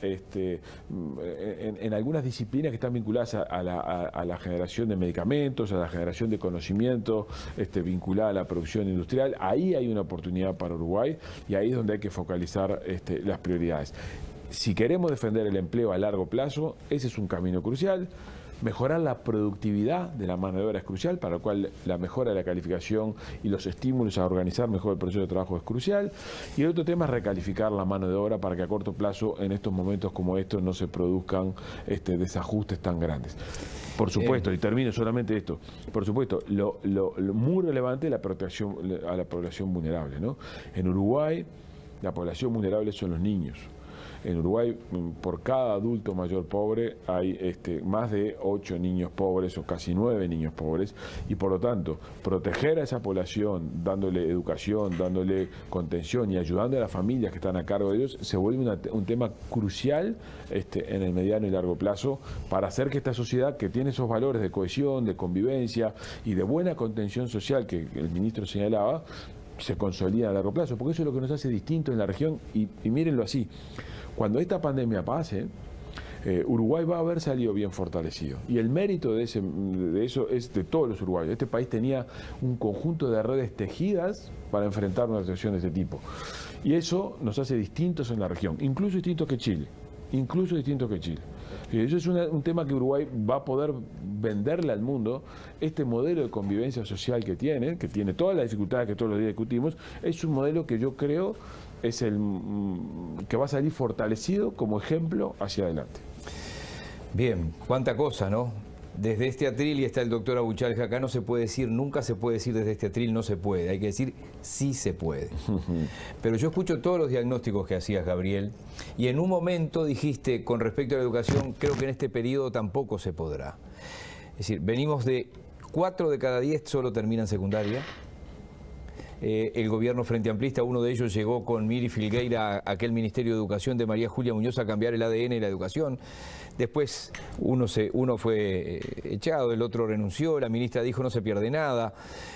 en algunas disciplinas que están vinculadas a la generación de medicamentos, a la generación de conocimiento vinculada a la producción industrial. Ahí hay una oportunidad para Uruguay y ahí es donde hay que focalizar las prioridades. Si queremos defender el empleo a largo plazo, ese es un camino crucial. Mejorar la productividad de la mano de obra es crucial, para lo cual la mejora de la calificación y los estímulos a organizar mejor el proceso de trabajo es crucial. Y el otro tema es recalificar la mano de obra para que a corto plazo, en estos momentos como estos, no se produzcan desajustes tan grandes. Por supuesto, y termino solamente esto, por supuesto, lo muy relevante es la protección a la población vulnerable, ¿no? En Uruguay, la población vulnerable son los niños. En Uruguay, por cada adulto mayor pobre, hay más de 8 niños pobres o casi 9 niños pobres, y por lo tanto, proteger a esa población, dándole educación, dándole contención y ayudando a las familias que están a cargo de ellos, se vuelve un tema crucial en el mediano y largo plazo para hacer que esta sociedad, que tiene esos valores de cohesión, de convivencia y de buena contención social que el ministro señalaba, se consolida a largo plazo, porque eso es lo que nos hace distintos en la región, y mírenlo así. Cuando esta pandemia pase, Uruguay va a haber salido bien fortalecido. Y el mérito de eso es de todos los uruguayos. Este país tenía un conjunto de redes tejidas para enfrentar una situación de este tipo. Y eso nos hace distintos en la región, incluso distintos que Chile. Y eso es un tema que Uruguay va a poder venderle al mundo. Este modelo de convivencia social que tiene todas las dificultades que todos los días discutimos, es un modelo que yo creo es el que va a salir fortalecido como ejemplo hacia adelante. Bien, cuánta cosa, ¿no? Desde este atril, y está el doctor Abuchalja acá, no se puede decir, nunca se puede decir desde este atril no se puede, hay que decir sí se puede. Pero yo escucho todos los diagnósticos que hacías, Gabriel, y en un momento dijiste, con respecto a la educación, creo que en este periodo tampoco se podrá. Es decir, venimos de 4 de cada 10 solo terminan secundaria, el gobierno frente amplista. Uno de ellos llegó con Miri Filgueira a aquel Ministerio de Educación de María Julia Muñoz a cambiar el ADN de la educación. Después uno fue echado, el otro renunció, la ministra dijo no se pierde nada.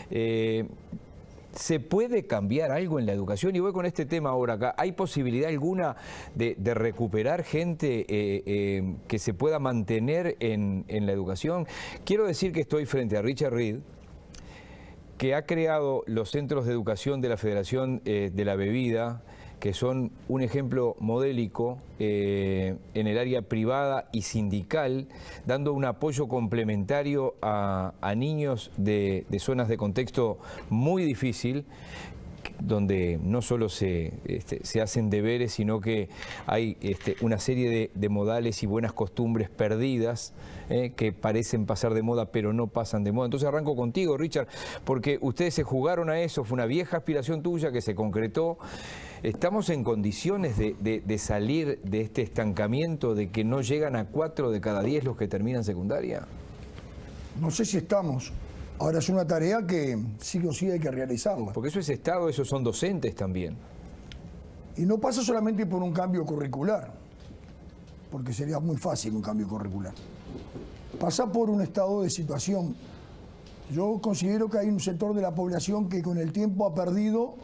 ¿Se puede cambiar algo en la educación? Y voy con este tema ahora acá. ¿Hay posibilidad alguna de recuperar gente que se pueda mantener en la educación? Quiero decir que estoy frente a Richard Reed, que ha creado los centros de educación de la Federación de la Bebida, que son un ejemplo modélico en el área privada y sindical, dando un apoyo complementario a niños de zonas de contexto muy difícil, donde no solo se hacen deberes, sino que hay una serie de modales y buenas costumbres perdidas que parecen pasar de moda, pero no pasan de moda. Entonces arranco contigo, Richard, porque ustedes se jugaron a eso, fue una vieja aspiración tuya que se concretó. ¿Estamos en condiciones de salir de este estancamiento, de que no llegan a 4 de cada 10 los que terminan secundaria? No sé si estamos. Ahora es una tarea que sí o sí hay que realizarla. Porque eso es Estado, esos son docentes también. Y no pasa solamente por un cambio curricular, porque sería muy fácil un cambio curricular. Pasa por un estado de situación. Yo considero que hay un sector de la población que con el tiempo ha perdido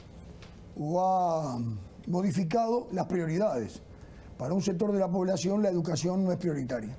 o ha modificado las prioridades. Para un sector de la población la educación no es prioritaria.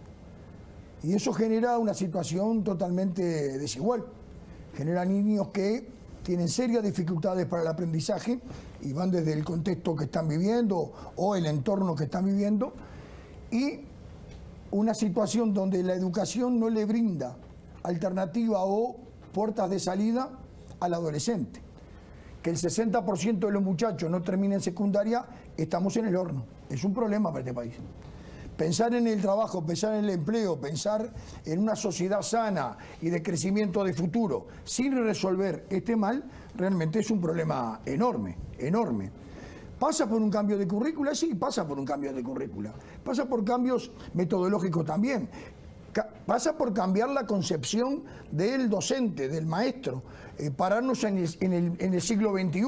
Y eso genera una situación totalmente desigual. Genera niños que tienen serias dificultades para el aprendizaje y van desde el contexto que están viviendo o el entorno que están viviendo, y una situación donde la educación no le brinda alternativa o puertas de salida al adolescente. Que el 60% de los muchachos no terminen secundaria, estamos en el horno. Es un problema para este país. Pensar en el trabajo, pensar en el empleo, pensar en una sociedad sana y de crecimiento de futuro sin resolver este mal, realmente es un problema enorme, enorme. ¿Pasa por un cambio de currícula? Sí, pasa por un cambio de currícula. Pasa por cambios metodológicos también. Pasa por cambiar la concepción del docente, del maestro, pararnos en el siglo XXI,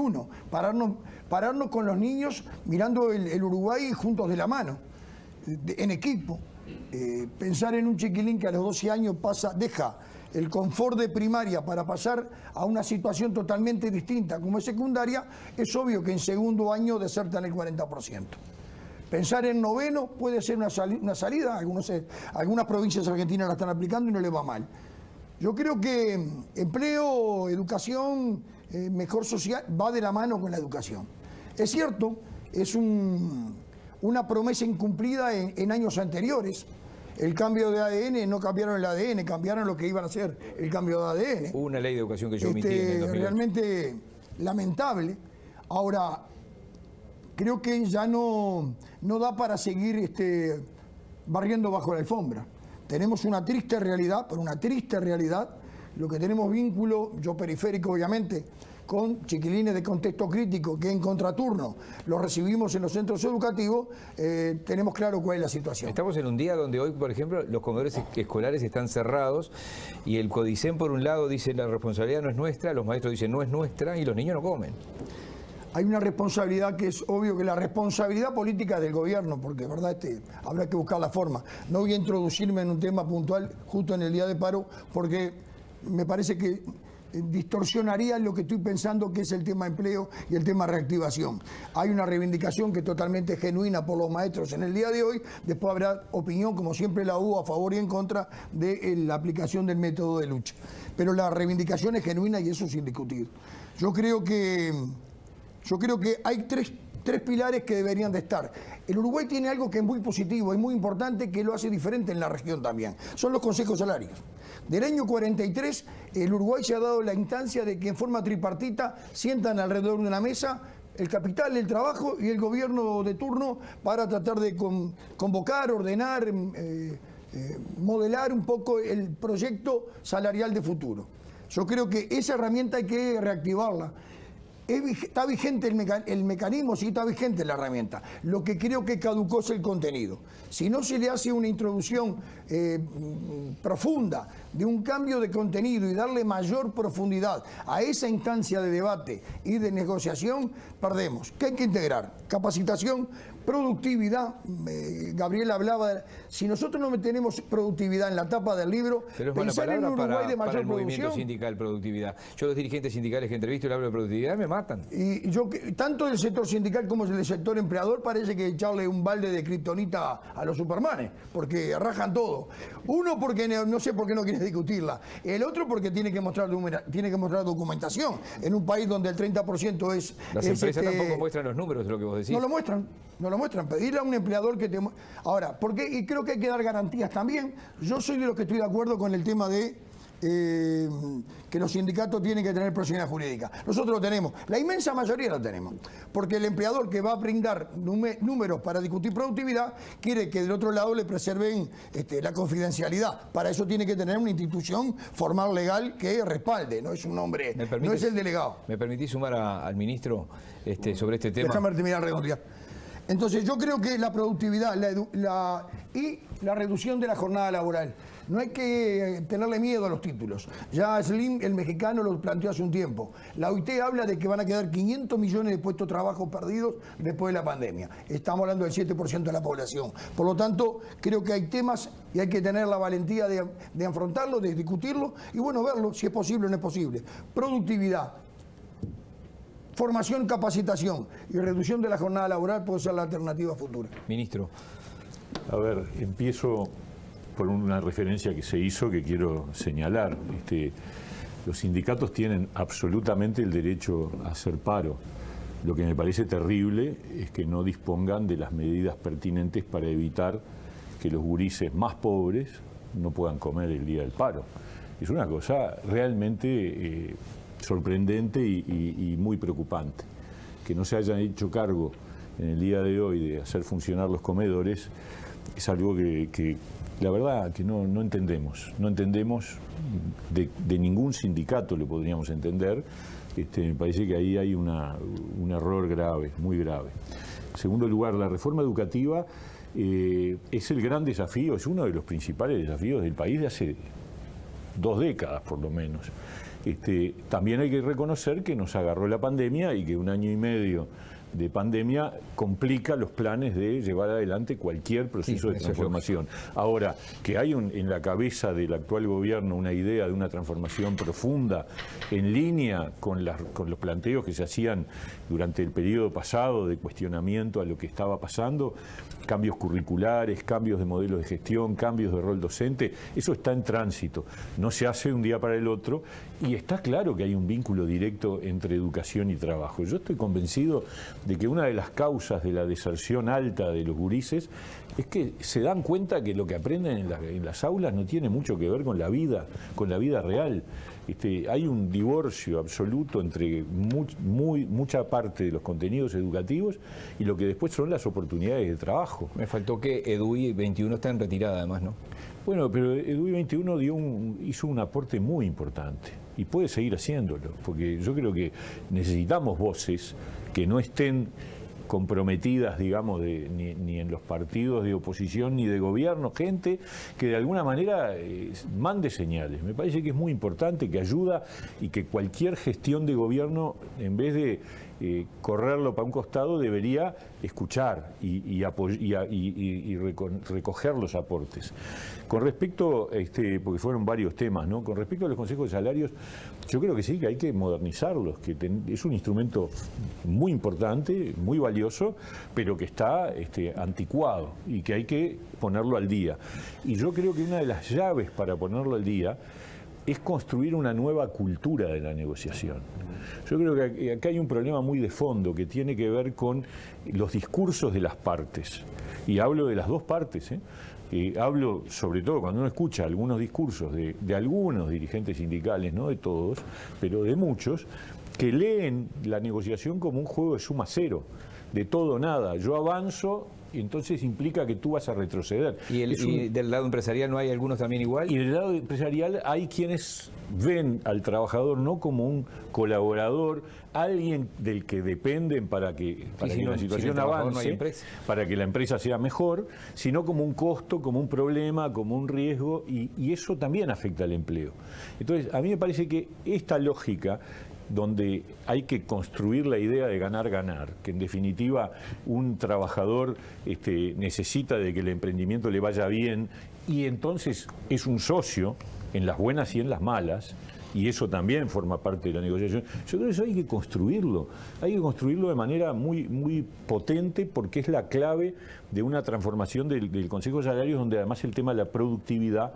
pararnos con los niños mirando el Uruguay juntos de la mano, en equipo. Pensar en un chiquilín que a los 12 años deja el confort de primaria para pasar a una situación totalmente distinta como es secundaria, es obvio que en segundo año desertan el 40%. Pensar en noveno puede ser una salida, algunas provincias argentinas la están aplicando y no le va mal. Yo creo que empleo, educación, mejor social, va de la mano con la educación. Es cierto, es una promesa incumplida en años anteriores. El cambio de ADN, no cambiaron el ADN, cambiaron lo que iban a hacer el cambio de ADN. Hubo una ley de educación que yo omití en el 2008. Realmente lamentable. Ahora, creo que ya no da para seguir barriendo bajo la alfombra. Tenemos una triste realidad, pero una triste realidad. Lo que tenemos vínculo, yo periférico obviamente, con chiquilines de contexto crítico que en contraturno los recibimos en los centros educativos, tenemos claro cuál es la situación. Estamos en un día donde hoy, por ejemplo, los comedores escolares están cerrados y el CODICEN por un lado dice la responsabilidad no es nuestra, los maestros dicen no es nuestra y los niños no comen. Hay una responsabilidad que es obvio que la responsabilidad política del gobierno, porque verdad habrá que buscar la forma. No voy a introducirme en un tema puntual justo en el día de paro, porque me parece que distorsionaría lo que estoy pensando que es el tema empleo y el tema reactivación. Hay una reivindicación que es totalmente genuina por los maestros en el día de hoy, después habrá opinión, como siempre la hubo, a favor y en contra de la aplicación del método de lucha. Pero la reivindicación es genuina y eso es indiscutible. Yo creo que hay tres pilares que deberían de estar. El Uruguay tiene algo que es muy positivo, es muy importante, que lo hace diferente en la región también. Son los consejos salarios. Del año 43, el Uruguay se ha dado la instancia de que en forma tripartita sientan alrededor de una mesa el capital, el trabajo y el gobierno de turno para tratar de convocar, ordenar, modelar un poco el proyecto salarial de futuro. Yo creo que esa herramienta hay que reactivarla. Está vigente el mecanismo, sí está vigente la herramienta. Lo que creo que caducó es el contenido. Si no se le hace una introducción profunda de un cambio de contenido y darle mayor profundidad a esa instancia de debate y de negociación, perdemos. ¿Qué hay que integrar? Capacitación, productividad. Gabriel hablaba si nosotros no tenemos productividad en la tapa del libro, pero es mala pensar en palabra un Uruguay de para mayor el movimiento producción. sindical productividad. Yo los dirigentes sindicales que entrevisto y le hablo de productividad me matan. Y yo, tanto del sector sindical como del sector empleador, parece que echarle un balde de kriptonita a los supermanes, porque rajan todo. Uno porque no sé por qué no quiere discutirla, el otro porque tiene que mostrar documentación. En un país donde el 30% es... Las empresas tampoco muestran los números de lo que vos decís. No lo muestran. No lo muestran, pedirle a un empleador que te... Ahora, porque, y creo que hay que dar garantías también. Yo soy de los que estoy de acuerdo con el tema de que los sindicatos tienen que tener personalidad jurídica. Nosotros lo tenemos, la inmensa mayoría lo tenemos, porque el empleador que va a brindar números para discutir productividad quiere que del otro lado le preserven la confidencialidad. Para eso tiene que tener una institución formal legal que respalde, no es un hombre, no es el delegado. ¿Me permitís sumar al ministro sobre este tema? Déjame terminar de redondear. Entonces yo creo que la productividad y la reducción de la jornada laboral. No hay que tenerle miedo a los títulos. Ya Slim, el mexicano, lo planteó hace un tiempo. La OIT habla de que van a quedar 500 millones de puestos de trabajo perdidos después de la pandemia. Estamos hablando del 7% de la población. Por lo tanto, creo que hay temas y hay que tener la valentía de afrontarlo, de discutirlo y bueno, verlo si es posible o no es posible. Productividad, formación, capacitación y reducción de la jornada laboral puede ser la alternativa futura. Ministro. A ver, empiezo por una referencia que se hizo que quiero señalar. Los sindicatos tienen absolutamente el derecho a hacer paro. Lo que me parece terrible es que no dispongan de las medidas pertinentes para evitar que los gurises más pobres no puedan comer el día del paro. Es una cosa realmente sorprendente y muy preocupante. Que no se hayan hecho cargo en el día de hoy de hacer funcionar los comedores es algo que la verdad que no entendemos. No entendemos, de ningún sindicato lo podríamos entender. Me parece que ahí hay un error grave, muy grave. En segundo lugar, la reforma educativa es el gran desafío, es uno de los principales desafíos del país de hace 2 décadas por lo menos. También hay que reconocer que nos agarró la pandemia y que 1 año y medio de pandemia complica los planes de llevar adelante cualquier proceso de transformación. Ahora, que hay en la cabeza del actual gobierno una idea de una transformación profunda en línea con los planteos que se hacían durante el periodo pasado de cuestionamiento a lo que estaba pasando, cambios curriculares, cambios de modelos de gestión, cambios de rol docente, eso está en tránsito, no se hace de un día para el otro y está claro que hay un vínculo directo entre educación y trabajo. Yo estoy convencido de que una de las causas de la deserción alta de los gurises es que se dan cuenta que lo que aprenden en las aulas no tiene mucho que ver con la vida real. Hay un divorcio absoluto entre mucha parte de los contenidos educativos y lo que después son las oportunidades de trabajo. Me faltó que EDUI 21 está en retirada además, ¿no? Bueno, pero EDUI 21 hizo un aporte muy importante y puede seguir haciéndolo, porque yo creo que necesitamos voces que no estén comprometidas, digamos, ni en los partidos de oposición ni de gobierno, gente que de alguna manera mande señales. Me parece que es muy importante, que ayuda y que cualquier gestión de gobierno, en vez de correrlo para un costado, debería escuchar y recoger los aportes. Con respecto, porque fueron varios temas, ¿no? Con respecto a los consejos de salarios, yo creo que sí, que hay que modernizarlos, que es un instrumento muy importante, muy valioso, pero que está anticuado y que hay que ponerlo al día. Y yo creo que una de las llaves para ponerlo al día es construir una nueva cultura de la negociación. Yo creo que acá hay un problema muy de fondo que tiene que ver con los discursos de las partes. Y hablo de las dos partes, hablo sobre todo cuando uno escucha algunos discursos de algunos dirigentes sindicales, no de todos, pero de muchos, que leen la negociación como un juego de suma cero, de todo o nada. Yo avanzo y entonces implica que tú vas a retroceder. ¿Y del lado empresarial no hay algunos también igual? Y del lado empresarial hay quienes ven al trabajador no como un colaborador, alguien del que dependen para que la situación avance, para que la empresa sea mejor, sino como un costo, como un problema, como un riesgo, y eso también afecta al empleo. Entonces, a mí me parece que esta lógica, donde hay que construir la idea de ganar-ganar, que en definitiva un trabajador necesita de que el emprendimiento le vaya bien y entonces es un socio en las buenas y en las malas, y eso también forma parte de la negociación. Yo creo que eso hay que construirlo de manera muy, muy potente, porque es la clave de una transformación del Consejo de Salarios, donde además el tema de la productividad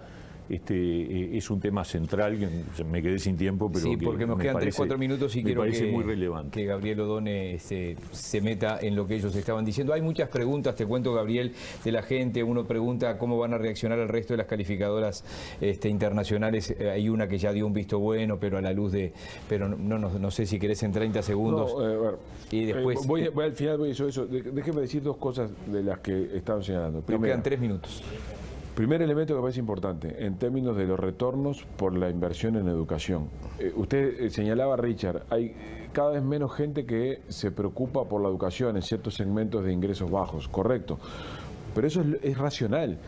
es un tema central, que me quedé sin tiempo, pero sí, porque nos quedan 3-4 minutos y quiero muy relevante que Gabriel Odone se meta en lo que ellos estaban diciendo. Hay muchas preguntas, te cuento, Gabriel, de la gente. Uno pregunta cómo van a reaccionar el resto de las calificadoras internacionales. Hay una que ya dio un visto bueno, pero a la luz de... Pero no sé si querés en 30 segundos. Y después... voy al final, voy a decir eso. Déjeme decir dos cosas de las que estaban señalando. Nos quedan 3 minutos. Primer elemento que me parece importante, en términos de los retornos por la inversión en educación. Usted señalaba, Richard, hay cada vez menos gente que se preocupa por la educación en ciertos segmentos de ingresos bajos, correcto. Pero eso es racional.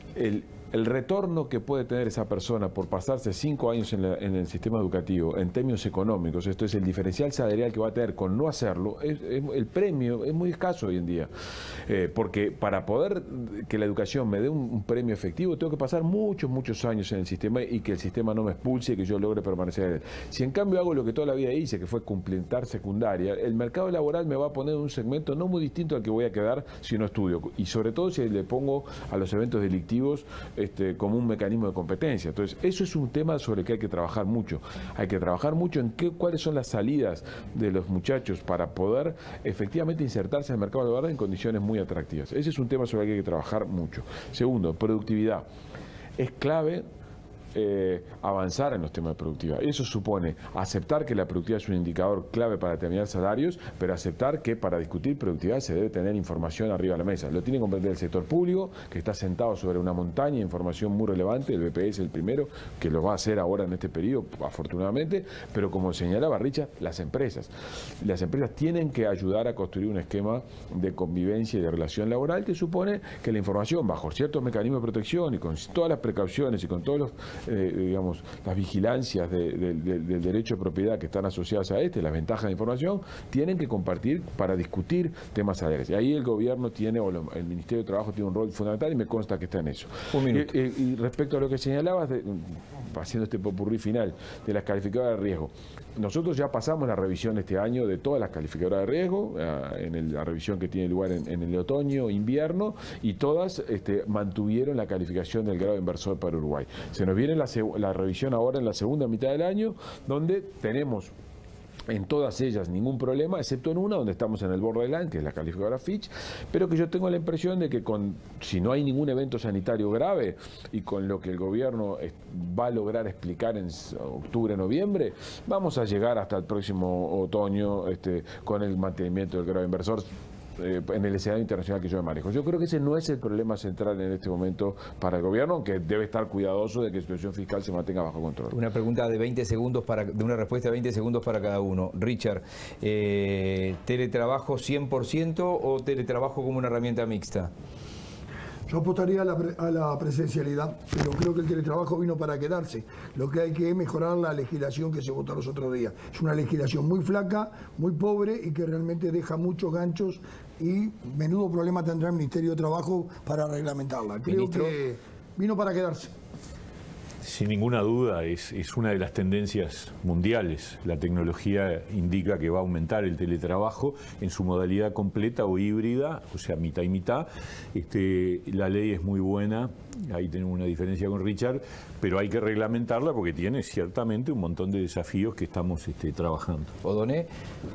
El retorno que puede tener esa persona por pasarse 5 años en el sistema educativo en términos económicos, esto es el diferencial salarial que va a tener con no hacerlo, el premio es muy escaso hoy en día. Porque para poder que la educación me dé un premio efectivo, tengo que pasar muchos años en el sistema y que el sistema no me expulse y que yo logre permanecer en él. Si en cambio hago lo que toda la vida hice, que fue completar secundaria, el mercado laboral me va a poner en un segmento no muy distinto al que voy a quedar si no estudio. Y sobre todo si le pongo a los eventos delictivos como un mecanismo de competencia. Entonces, eso es un tema sobre el que hay que trabajar mucho. Hay que trabajar mucho en cuáles son las salidas de los muchachos para poder efectivamente insertarse en el mercado laboral en condiciones muy atractivas. Ese es un tema sobre el que hay que trabajar mucho. Segundo, productividad. Es clave avanzar en los temas de productividad. Eso supone aceptar que la productividad es un indicador clave para determinar salarios, pero aceptar que para discutir productividad se debe tener información arriba de la mesa. Lo tiene que comprender el sector público, que está sentado sobre una montaña de información muy relevante. El BPS es el primero que lo va a hacer ahora en este periodo, afortunadamente, pero como señalaba Richard, las empresas tienen que ayudar a construir un esquema de convivencia y de relación laboral que supone que la información, bajo ciertos mecanismos de protección y con todas las precauciones y con todos los las vigilancias del derecho de propiedad que están asociadas a las ventajas de información, tienen que compartir para discutir temas salariales. Y ahí el gobierno tiene, o el Ministerio de Trabajo tiene un rol fundamental y me consta que está en eso. Un minuto. Y respecto a lo que señalabas, haciendo este popurrí final, de las calificadoras de riesgo, nosotros ya pasamos la revisión este año de todas las calificadoras de riesgo, la revisión que tiene lugar en el otoño, invierno, y todas mantuvieron la calificación del grado inversor para Uruguay. Se nos viene la revisión ahora en la segunda mitad del año, donde tenemos en todas ellas ningún problema, excepto en una donde estamos en el borderline, que es la calificadora Fitch, pero que yo tengo la impresión de que si no hay ningún evento sanitario grave y con lo que el gobierno va a lograr explicar en octubre, noviembre, vamos a llegar hasta el próximo otoño con el mantenimiento del grado inversor en el escenario internacional que yo me manejo. Yo creo que ese no es el problema central en este momento para el gobierno, aunque debe estar cuidadoso de que la situación fiscal se mantenga bajo control. Una pregunta de 20 segundos de una respuesta de 20 segundos para cada uno. Richard, ¿teletrabajo 100% o teletrabajo como una herramienta mixta? Yo apostaría a la presencialidad, pero creo que el teletrabajo vino para quedarse. Lo que hay que es mejorar la legislación que se votó los otros días. Es una legislación muy flaca, muy pobre y que realmente deja muchos ganchos y menudo problema tendrá el Ministerio de Trabajo para reglamentarla. Creo que vino para quedarse. Sin ninguna duda, es una de las tendencias mundiales. La tecnología indica que va a aumentar el teletrabajo en su modalidad completa o híbrida, o sea, mitad y mitad. La ley es muy buena, ahí tenemos una diferencia con Richard, pero hay que reglamentarla porque tiene ciertamente un montón de desafíos que estamos trabajando. Odone.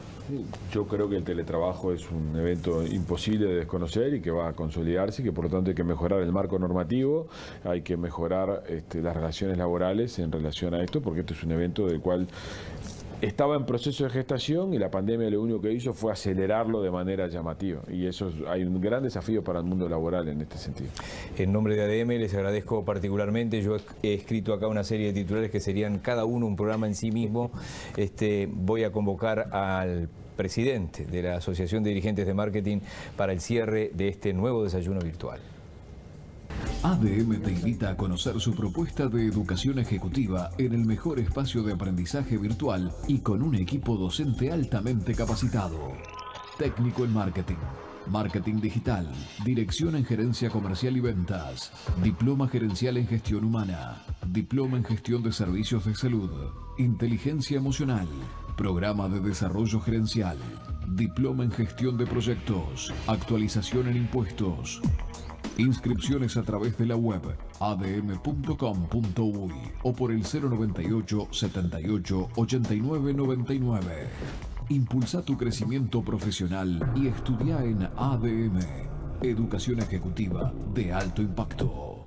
Yo creo que el teletrabajo es un evento imposible de desconocer y que va a consolidarse y que por lo tanto hay que mejorar el marco normativo, hay que mejorar las relaciones laborales en relación a esto, porque este es un evento del cual estaba en proceso de gestación y la pandemia lo único que hizo fue acelerarlo de manera llamativa. Y eso hay un gran desafío para el mundo laboral en este sentido. En nombre de ADM les agradezco particularmente. Yo he escrito acá una serie de titulares que serían cada uno un programa en sí mismo. Voy a convocar al presidente de la Asociación de Dirigentes de Marketing para el cierre de este nuevo desayuno virtual. ADM te invita a conocer su propuesta de educación ejecutiva en el mejor espacio de aprendizaje virtual y con un equipo docente altamente capacitado. Técnico en marketing, marketing digital, dirección en gerencia comercial y ventas, diploma gerencial en gestión humana, diploma en gestión de servicios de salud, inteligencia emocional, programa de desarrollo gerencial, diploma en gestión de proyectos, actualización en impuestos. Inscripciones a través de la web adm.com.uy o por el 098 78 89 99. Impulsa tu crecimiento profesional y estudia en ADM, Educación Ejecutiva de Alto Impacto.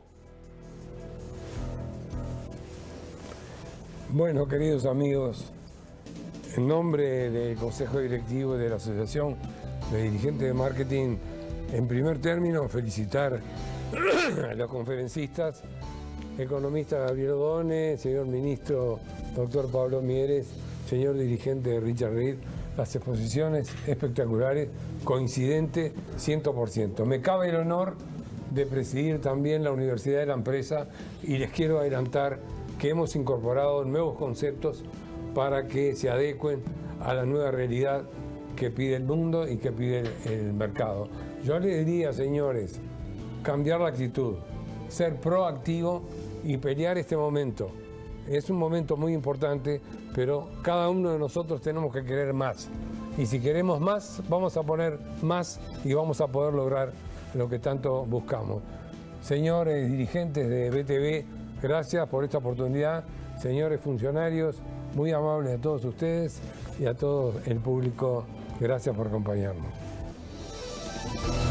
Bueno, queridos amigos, en nombre del Consejo Directivo de la Asociación de Dirigentes de Marketing, en primer término, felicitar a los conferencistas, economista Gabriel Odone, señor ministro doctor Pablo Mieres, señor dirigente Richard Reed, las exposiciones espectaculares, coincidente 100%. Me cabe el honor de presidir también la Universidad de la Empresa y les quiero adelantar que hemos incorporado nuevos conceptos para que se adecuen a la nueva realidad que pide el mundo y que pide el mercado. Yo les diría, señores, cambiar la actitud, ser proactivo y pelear este momento. Es un momento muy importante, pero cada uno de nosotros tenemos que querer más. Y si queremos más, vamos a poner más y vamos a poder lograr lo que tanto buscamos. Señores dirigentes de BTV, gracias por esta oportunidad. Señores funcionarios, muy amables a todos ustedes y a todo el público, gracias por acompañarnos.